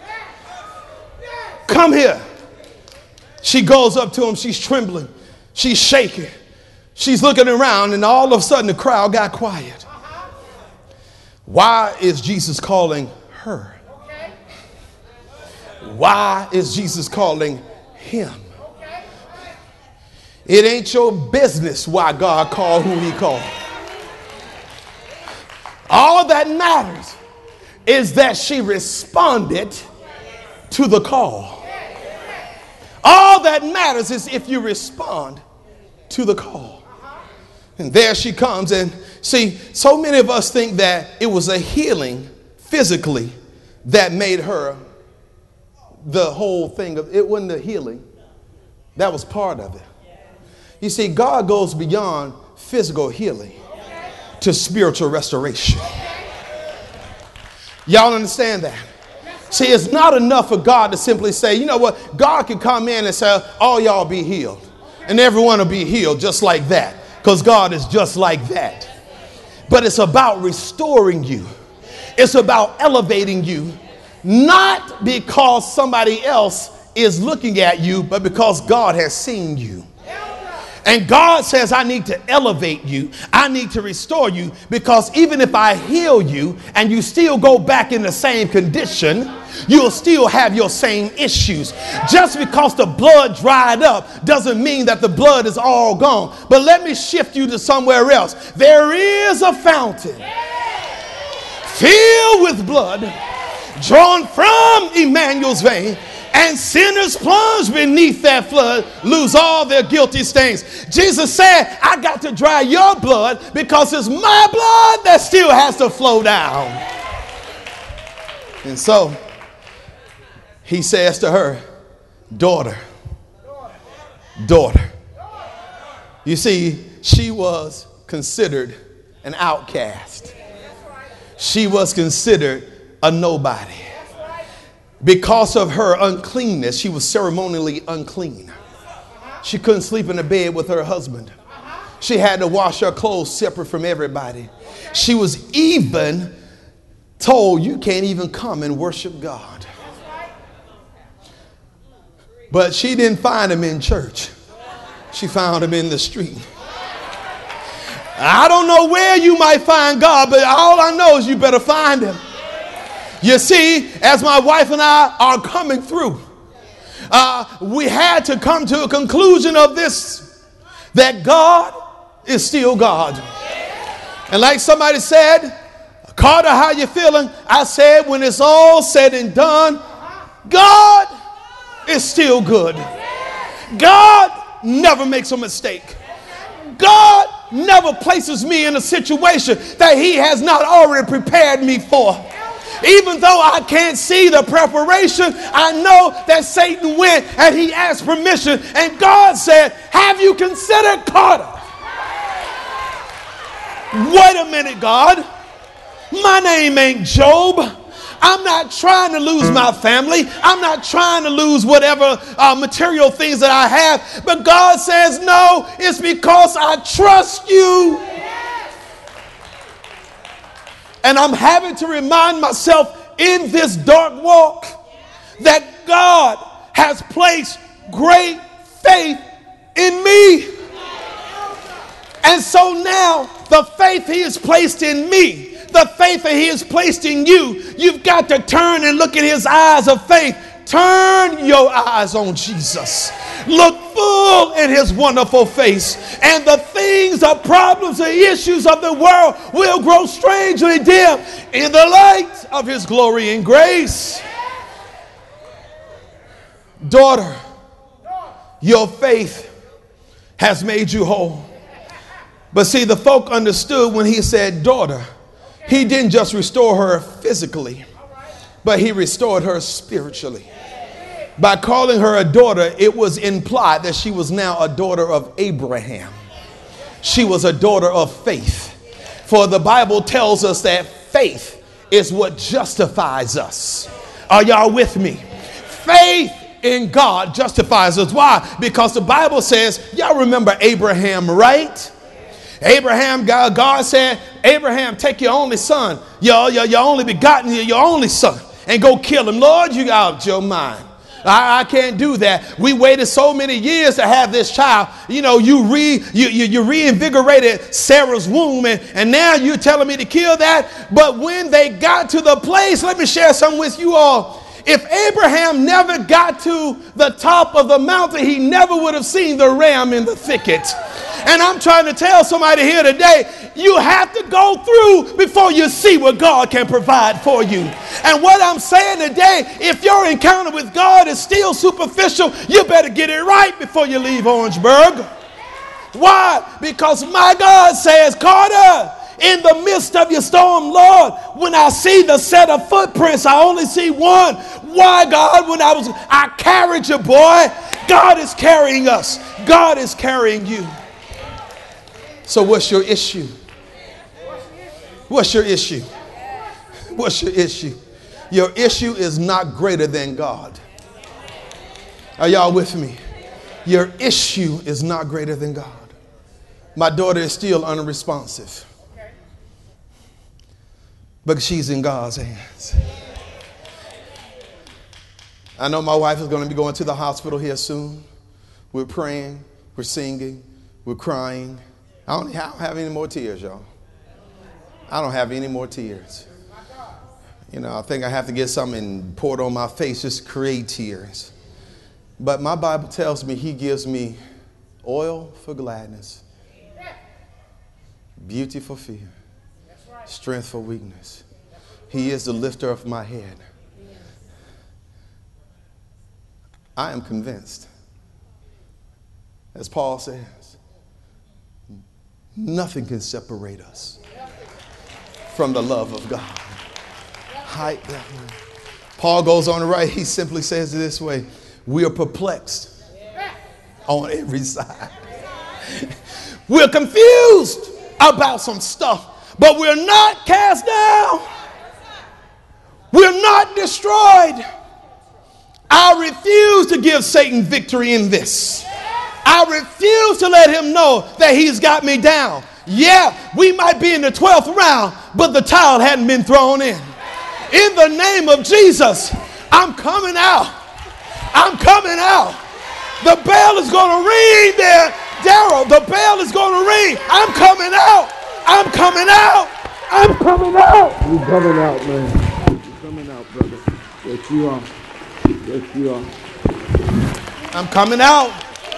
Speaker 7: Come here. She goes up to him. She's trembling. She's shaking. She's looking around, and all of a sudden the crowd got quiet. Why is Jesus calling her? Why is Jesus calling him? It ain't your business why God called who he called. All that matters is that she responded to the call. All that matters is if you respond to the call. And there she comes. And see, so many of us think that it was a healing physically that made her the whole thing. It wasn't the healing. That was part of it. You see, God goes beyond physical healing. to spiritual restoration. Y'all understand that? See, it's not enough for God to simply say, you know what, God can come in and say, all y'all be healed. And everyone will be healed just like that. Because God is just like that. But it's about restoring you. It's about elevating you. Not because somebody else is looking at you, but because God has seen you. And God says, I need to elevate you. I need to restore you, because even if I heal you and you still go back in the same condition, you'll still have your same issues. Just because the blood dried up doesn't mean that the blood is all gone. But let me shift you to somewhere else. There is a fountain filled with blood drawn from Emmanuel's vein, and sinners plunge beneath that flood lose all their guilty stains. Jesus said, I got to dry your blood because it's my blood that still has to flow down. And so he says to her, daughter, daughter. You see, she was considered an outcast. She was considered a nobody. Because of her uncleanness, she was ceremonially unclean. She couldn't sleep in a bed with her husband. She had to wash her clothes separate from everybody. She was even told, you can't even come and worship God. But she didn't find him in church. She found him in the street. I don't know where you might find God, but all I know is you better find him. You see, as my wife and I are coming through, we had to come to a conclusion of this, that God is still God. And like somebody said, Carter, how you feeling? I said, when it's all said and done, God is still good. God never makes a mistake. God never places me in a situation that he has not already prepared me for. Even though I can't see the preparation, I know that Satan went and he asked permission, and God said, have you considered Carter? Wait a minute, God. My name ain't Job. I'm not trying to lose my family. I'm not trying to lose whatever material things that I have. But God says, no, it's because I trust you. And I'm having to remind myself in this dark walk that God has placed great faith in me. And so now the faith he has placed in me, the faith that he has placed in you, you've got to turn and look at his eyes of faith. Turn your eyes on Jesus. Look full in his wonderful face, and the things, the problems, the issues of the world will grow strangely dim in the light of his glory and grace. Daughter, your faith has made you whole. But see, the folk understood when he said daughter, he didn't just restore her physically, but he restored her spiritually. By calling her a daughter, it was implied that she was now a daughter of Abraham. She was a daughter of faith. For the Bible tells us that faith is what justifies us. Are y'all with me? Faith in God justifies us. Why? Because the Bible says, y'all remember Abraham, right? Abraham, God said, Abraham, take your only son, your only begotten, your only son, and go kill him. Lord, you out your mind. I can't do that. We waited so many years to have this child. You know, you reinvigorated Sarah's womb, and now you're telling me to kill that. But when they got to the place, let me share something with you all. If Abraham never got to the top of the mountain, he never would have seen the ram in the thicket. And I'm trying to tell somebody here today, you have to go through before you see what God can provide for you. And what I'm saying today, if your encounter with God is still superficial, you better get it right before you leave Orangeburg. Why? Because my God says, Carter, in the midst of your storm, Lord, when I see the set of footprints, I only see one. Why, God? When I carried you, boy. God is carrying us. God is carrying you. So what's your issue? What's your issue? What's your issue? Your issue is not greater than God. Are y'all with me? Your issue is not greater than God. My daughter is still unresponsive, but she's in God's hands. I know my wife is going to be going to the hospital here soon. We're praying, we're singing, we're crying. I don't have any more tears, y'all. I don't have any more tears. You know, I think I have to get something poured on my face just to create tears. But my Bible tells me he gives me oil for gladness, beauty for fear, strength for weakness. He is the lifter of my head. I am convinced, as Paul says, nothing can separate us from the love of God. Height, Paul goes on to write, he simply says it this way: we are perplexed on every side. We're confused about some stuff, but we're not cast down. We're not destroyed. I refuse to give Satan victory in this. I refuse to let him know that he's got me down. Yeah, we might be in the 12th round, but the towel hadn't been thrown in. In the name of Jesus, I'm coming out. I'm coming out. The bell is going to ring there. Daryl, the bell is going to ring. I'm coming out. I'm coming out. I'm coming out.
Speaker 8: You're coming out, man. You're coming out, brother. Yes, you are. Yes, you are.
Speaker 7: I'm coming out.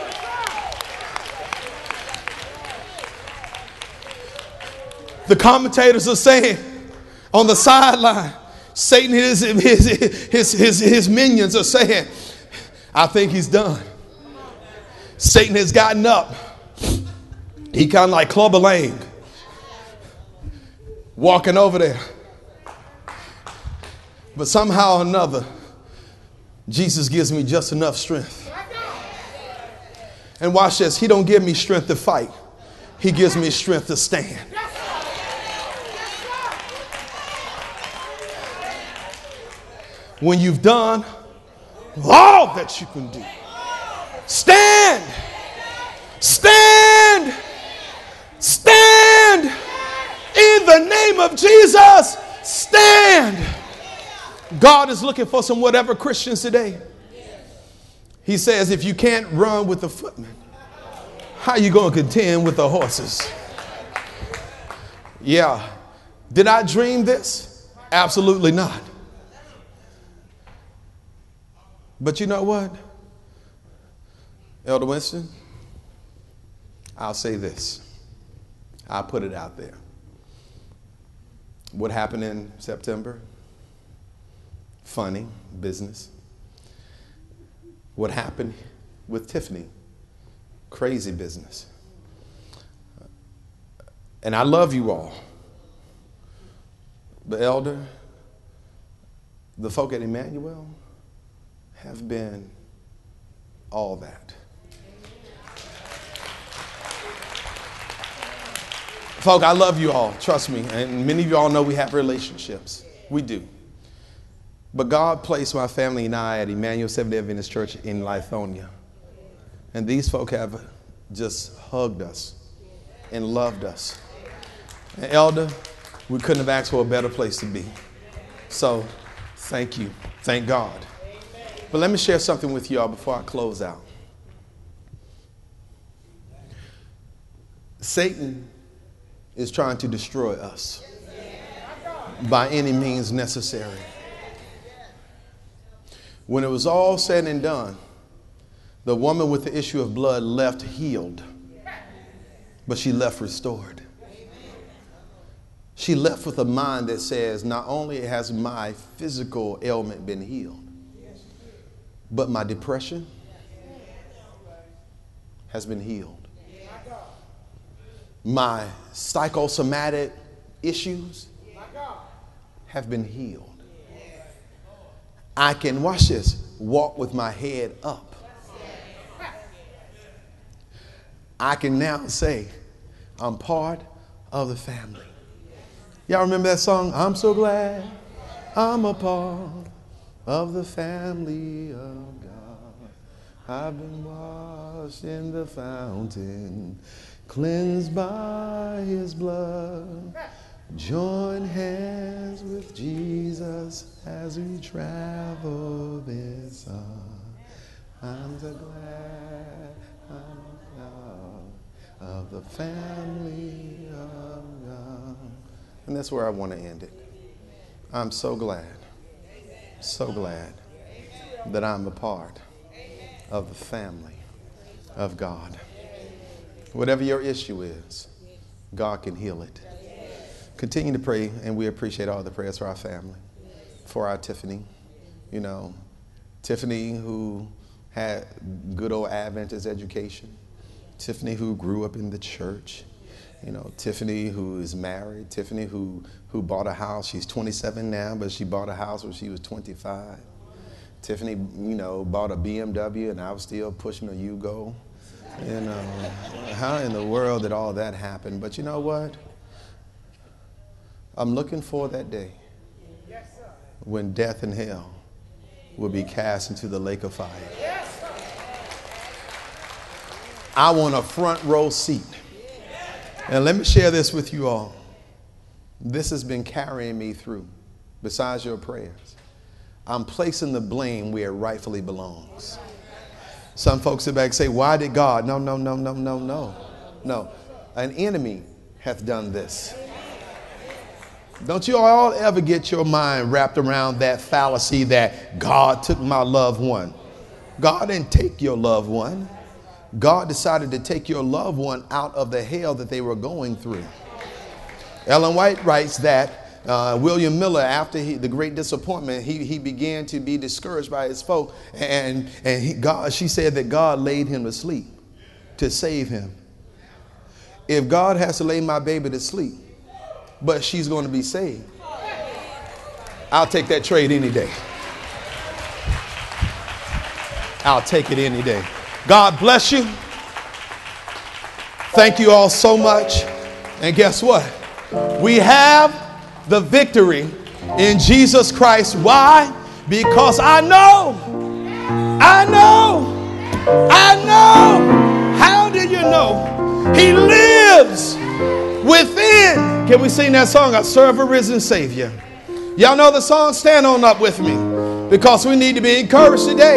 Speaker 7: The commentators are saying on the sideline, Satan, his minions are saying, I think he's done. Satan has gotten up. He kind of like Clubber Lang, walking over there. But somehow or another, Jesus gives me just enough strength. And watch this. He don't give me strength to fight. He gives me strength to stand. When you've done all that you can do, stand, stand, stand. In the name of Jesus, stand. God is looking for some whatever Christians today. He says, if you can't run with the footmen, how are you going to contend with the horses? Yeah. Did I dream this? Absolutely not. But you know what, Elder Winston? I'll say this. I'll put it out there. What happened in September? Funny business. What happened with Tiffany? Crazy business. And I love you all. But Elder, the folk at Emmanuel have been all that. Folk, I love you all. Trust me. And many of you all know we have relationships. We do. But God placed my family and I at Emmanuel Seventh-day Adventist Church in Lithonia. And these folk have just hugged us and loved us. And Elder, we couldn't have asked for a better place to be. So, thank you. Thank God. But let me share something with y'all before I close out. Satan is trying to destroy us by any means necessary. When it was all said and done, the woman with the issue of blood left healed, but she left restored. She left with a mind that says, not only has my physical ailment been healed, but my depression has been healed. My psychosomatic issues have been healed. I can, watch this, walk with my head up. I can now say, I'm part of the family. Y'all remember that song? I'm so glad I'm a part of the family of God. I've been washed in the fountain, cleansed by his blood. Join hands with Jesus as we travel this song. I'm so glad I'm a part of the family of God. And that's where I want to end it. I'm so glad that I'm a part of the family of God. Whatever your issue is, God can heal it. Continue to pray, and we appreciate all the prayers for our family, for our Tiffany. You know, Tiffany who had good old Adventist education. Tiffany who grew up in the church. You know, Tiffany who is married. Tiffany who bought a house. She's 27 now, but she bought a house when she was 25. Tiffany, you know, bought a BMW, and I was still pushing a Yugo. You know, how in the world did all that happen? But you know what? I'm looking for that day when death and hell will be cast into the lake of fire. I want a front row seat. And let me share this with you all. This has been carrying me through, besides your prayers. I'm placing the blame where it rightfully belongs. Some folks sit back and say, why did God? No. An enemy hath done this. Don't you all ever get your mind wrapped around that fallacy that God took my loved one. God didn't take your loved one. God decided to take your loved one out of the hell that they were going through. Ellen White writes that William Miller, after the great disappointment, he began to be discouraged by his folk. And she said that God laid him to sleep to save him. If God has to lay my baby to sleep, but she's going to be saved, I'll take that trade any day. I'll take it any day. God bless you. Thank you all so much. And guess what? We have the victory in Jesus Christ. Why? Because I know. How do you know? He lives within. Can we sing that song? I serve a risen Savior. Y'all know the song? Stand on up with me, because we need to be encouraged today.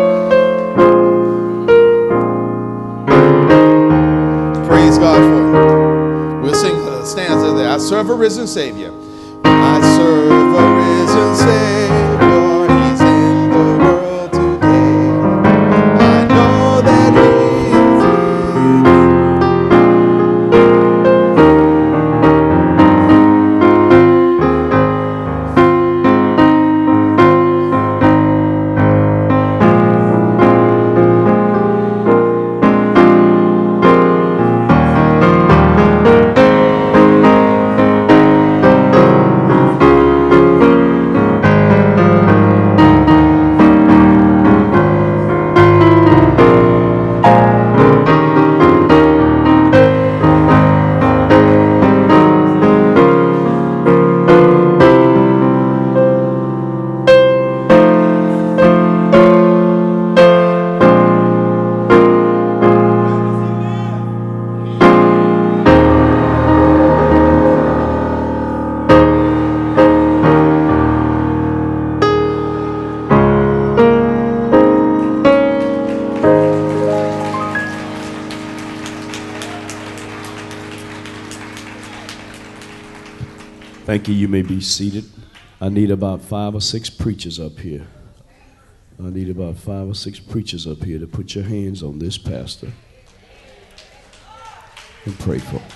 Speaker 7: Praise God for it. We'll sing the stanza there. I serve a risen Savior. I serve a risen Savior. He's in the world today. I know that He is here.
Speaker 5: Thank you. You may be seated. I need about 5 or 6 preachers up here. I need about 5 or 6 preachers up here to put your hands on this pastor and pray for him.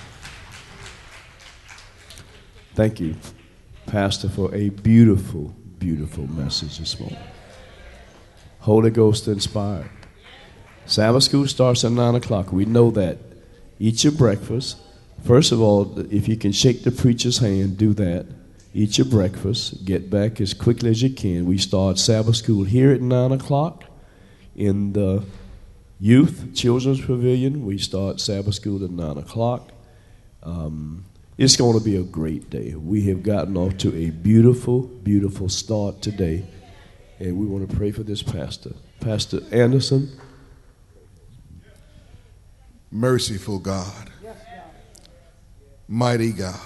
Speaker 5: Thank you, Pastor, for a beautiful, beautiful message this morning. Holy Ghost inspired. Sabbath school starts at 9 o'clock. We know that. Eat your breakfast. First of all, if you can shake the preacher's hand, do that. Eat your breakfast. Get back as quickly as you can. We start Sabbath school here at 9 o'clock in the Youth Children's Pavilion. We start Sabbath school at 9 o'clock. It's going to be a great day. We have gotten off to a beautiful, beautiful start today. And we want to pray for this pastor. Pastor Anderson.
Speaker 9: Merciful God. Mighty God.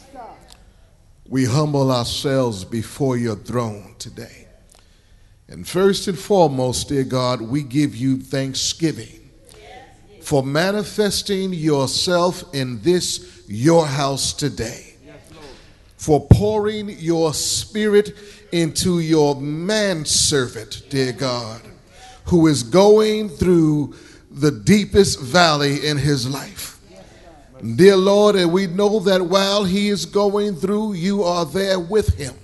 Speaker 9: We humble ourselves before your throne today. And first and foremost, dear God, we give you thanksgiving for manifesting yourself in this your house today, for pouring your spirit into your manservant, dear God, who is going through the deepest valley in his life. Dear Lord, and we know that while he is going through, you are there with him,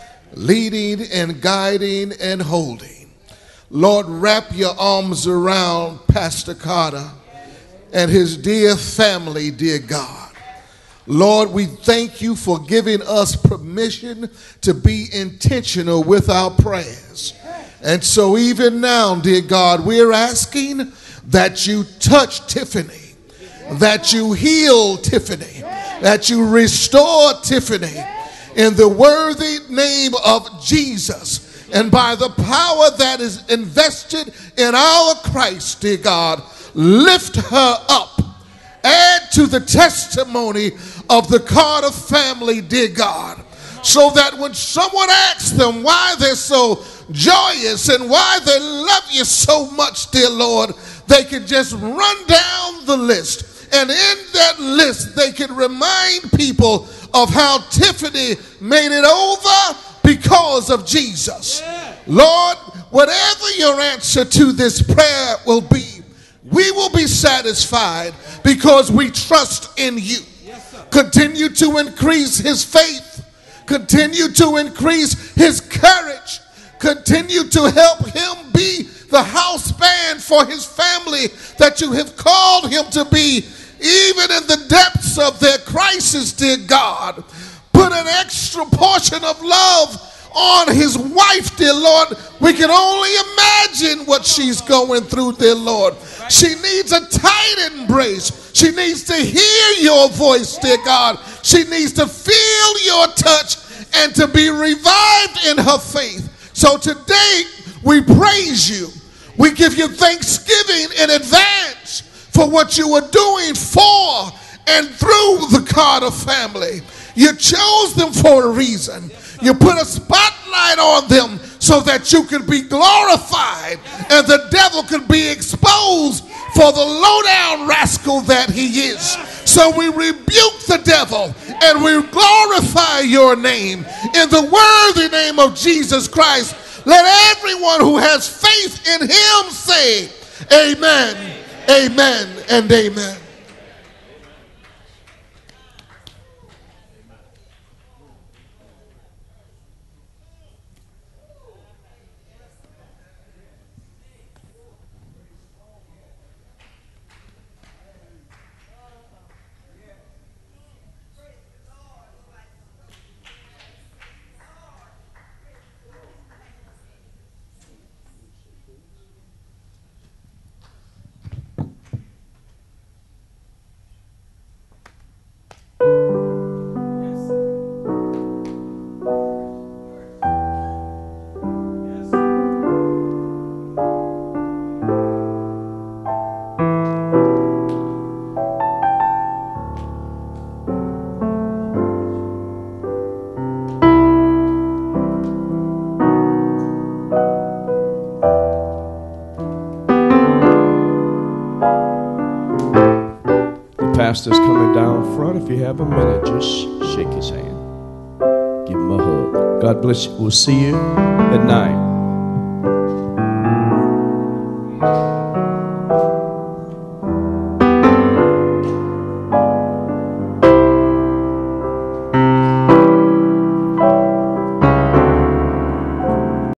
Speaker 9: leading and guiding and holding. Lord, wrap your arms around Pastor Carter and his dear family, dear God. Lord, we thank you for giving us permission to be intentional with our prayers. And so even now, dear God, we're asking that you touch Tiffany, that you heal Tiffany, that you restore Tiffany in the worthy name of Jesus. And by the power that is invested in our Christ, dear God, lift her up. Add to the testimony of the Carter family, dear God, so that when someone asks them why they're so joyous and why they love you so much, dear Lord, they can just run down the list. And in that list, they can remind people of how Tiffany made it over because of Jesus. Lord, whatever your answer to this prayer will be, we will be satisfied because we trust in you. Continue to increase his faith. Continue to increase his courage. Continue to help him be the house band for his family that you have called him to be, even in the depths of their crisis, dear God. Put an extra portion of love on his wife, dear Lord. We can only imagine what she's going through, dear Lord. She needs a tight embrace. She needs to hear your voice, dear God. She needs to feel your touch and to be revived in her faith. So today we praise you. We give you thanksgiving in advance for what you are doing for and through the Carter family. You chose them for a reason. You put a spotlight on them so that you could be glorified and the devil could be exposed for the low-down rascal that he is. So we rebuke the devil and we glorify your name in the worthy name of Jesus Christ. Let everyone who has faith in him say amen, amen, and amen.
Speaker 5: Pastor's coming down front. If you have a minute, just shake his hand. Give him a hug. God bless you. We'll see you at 9.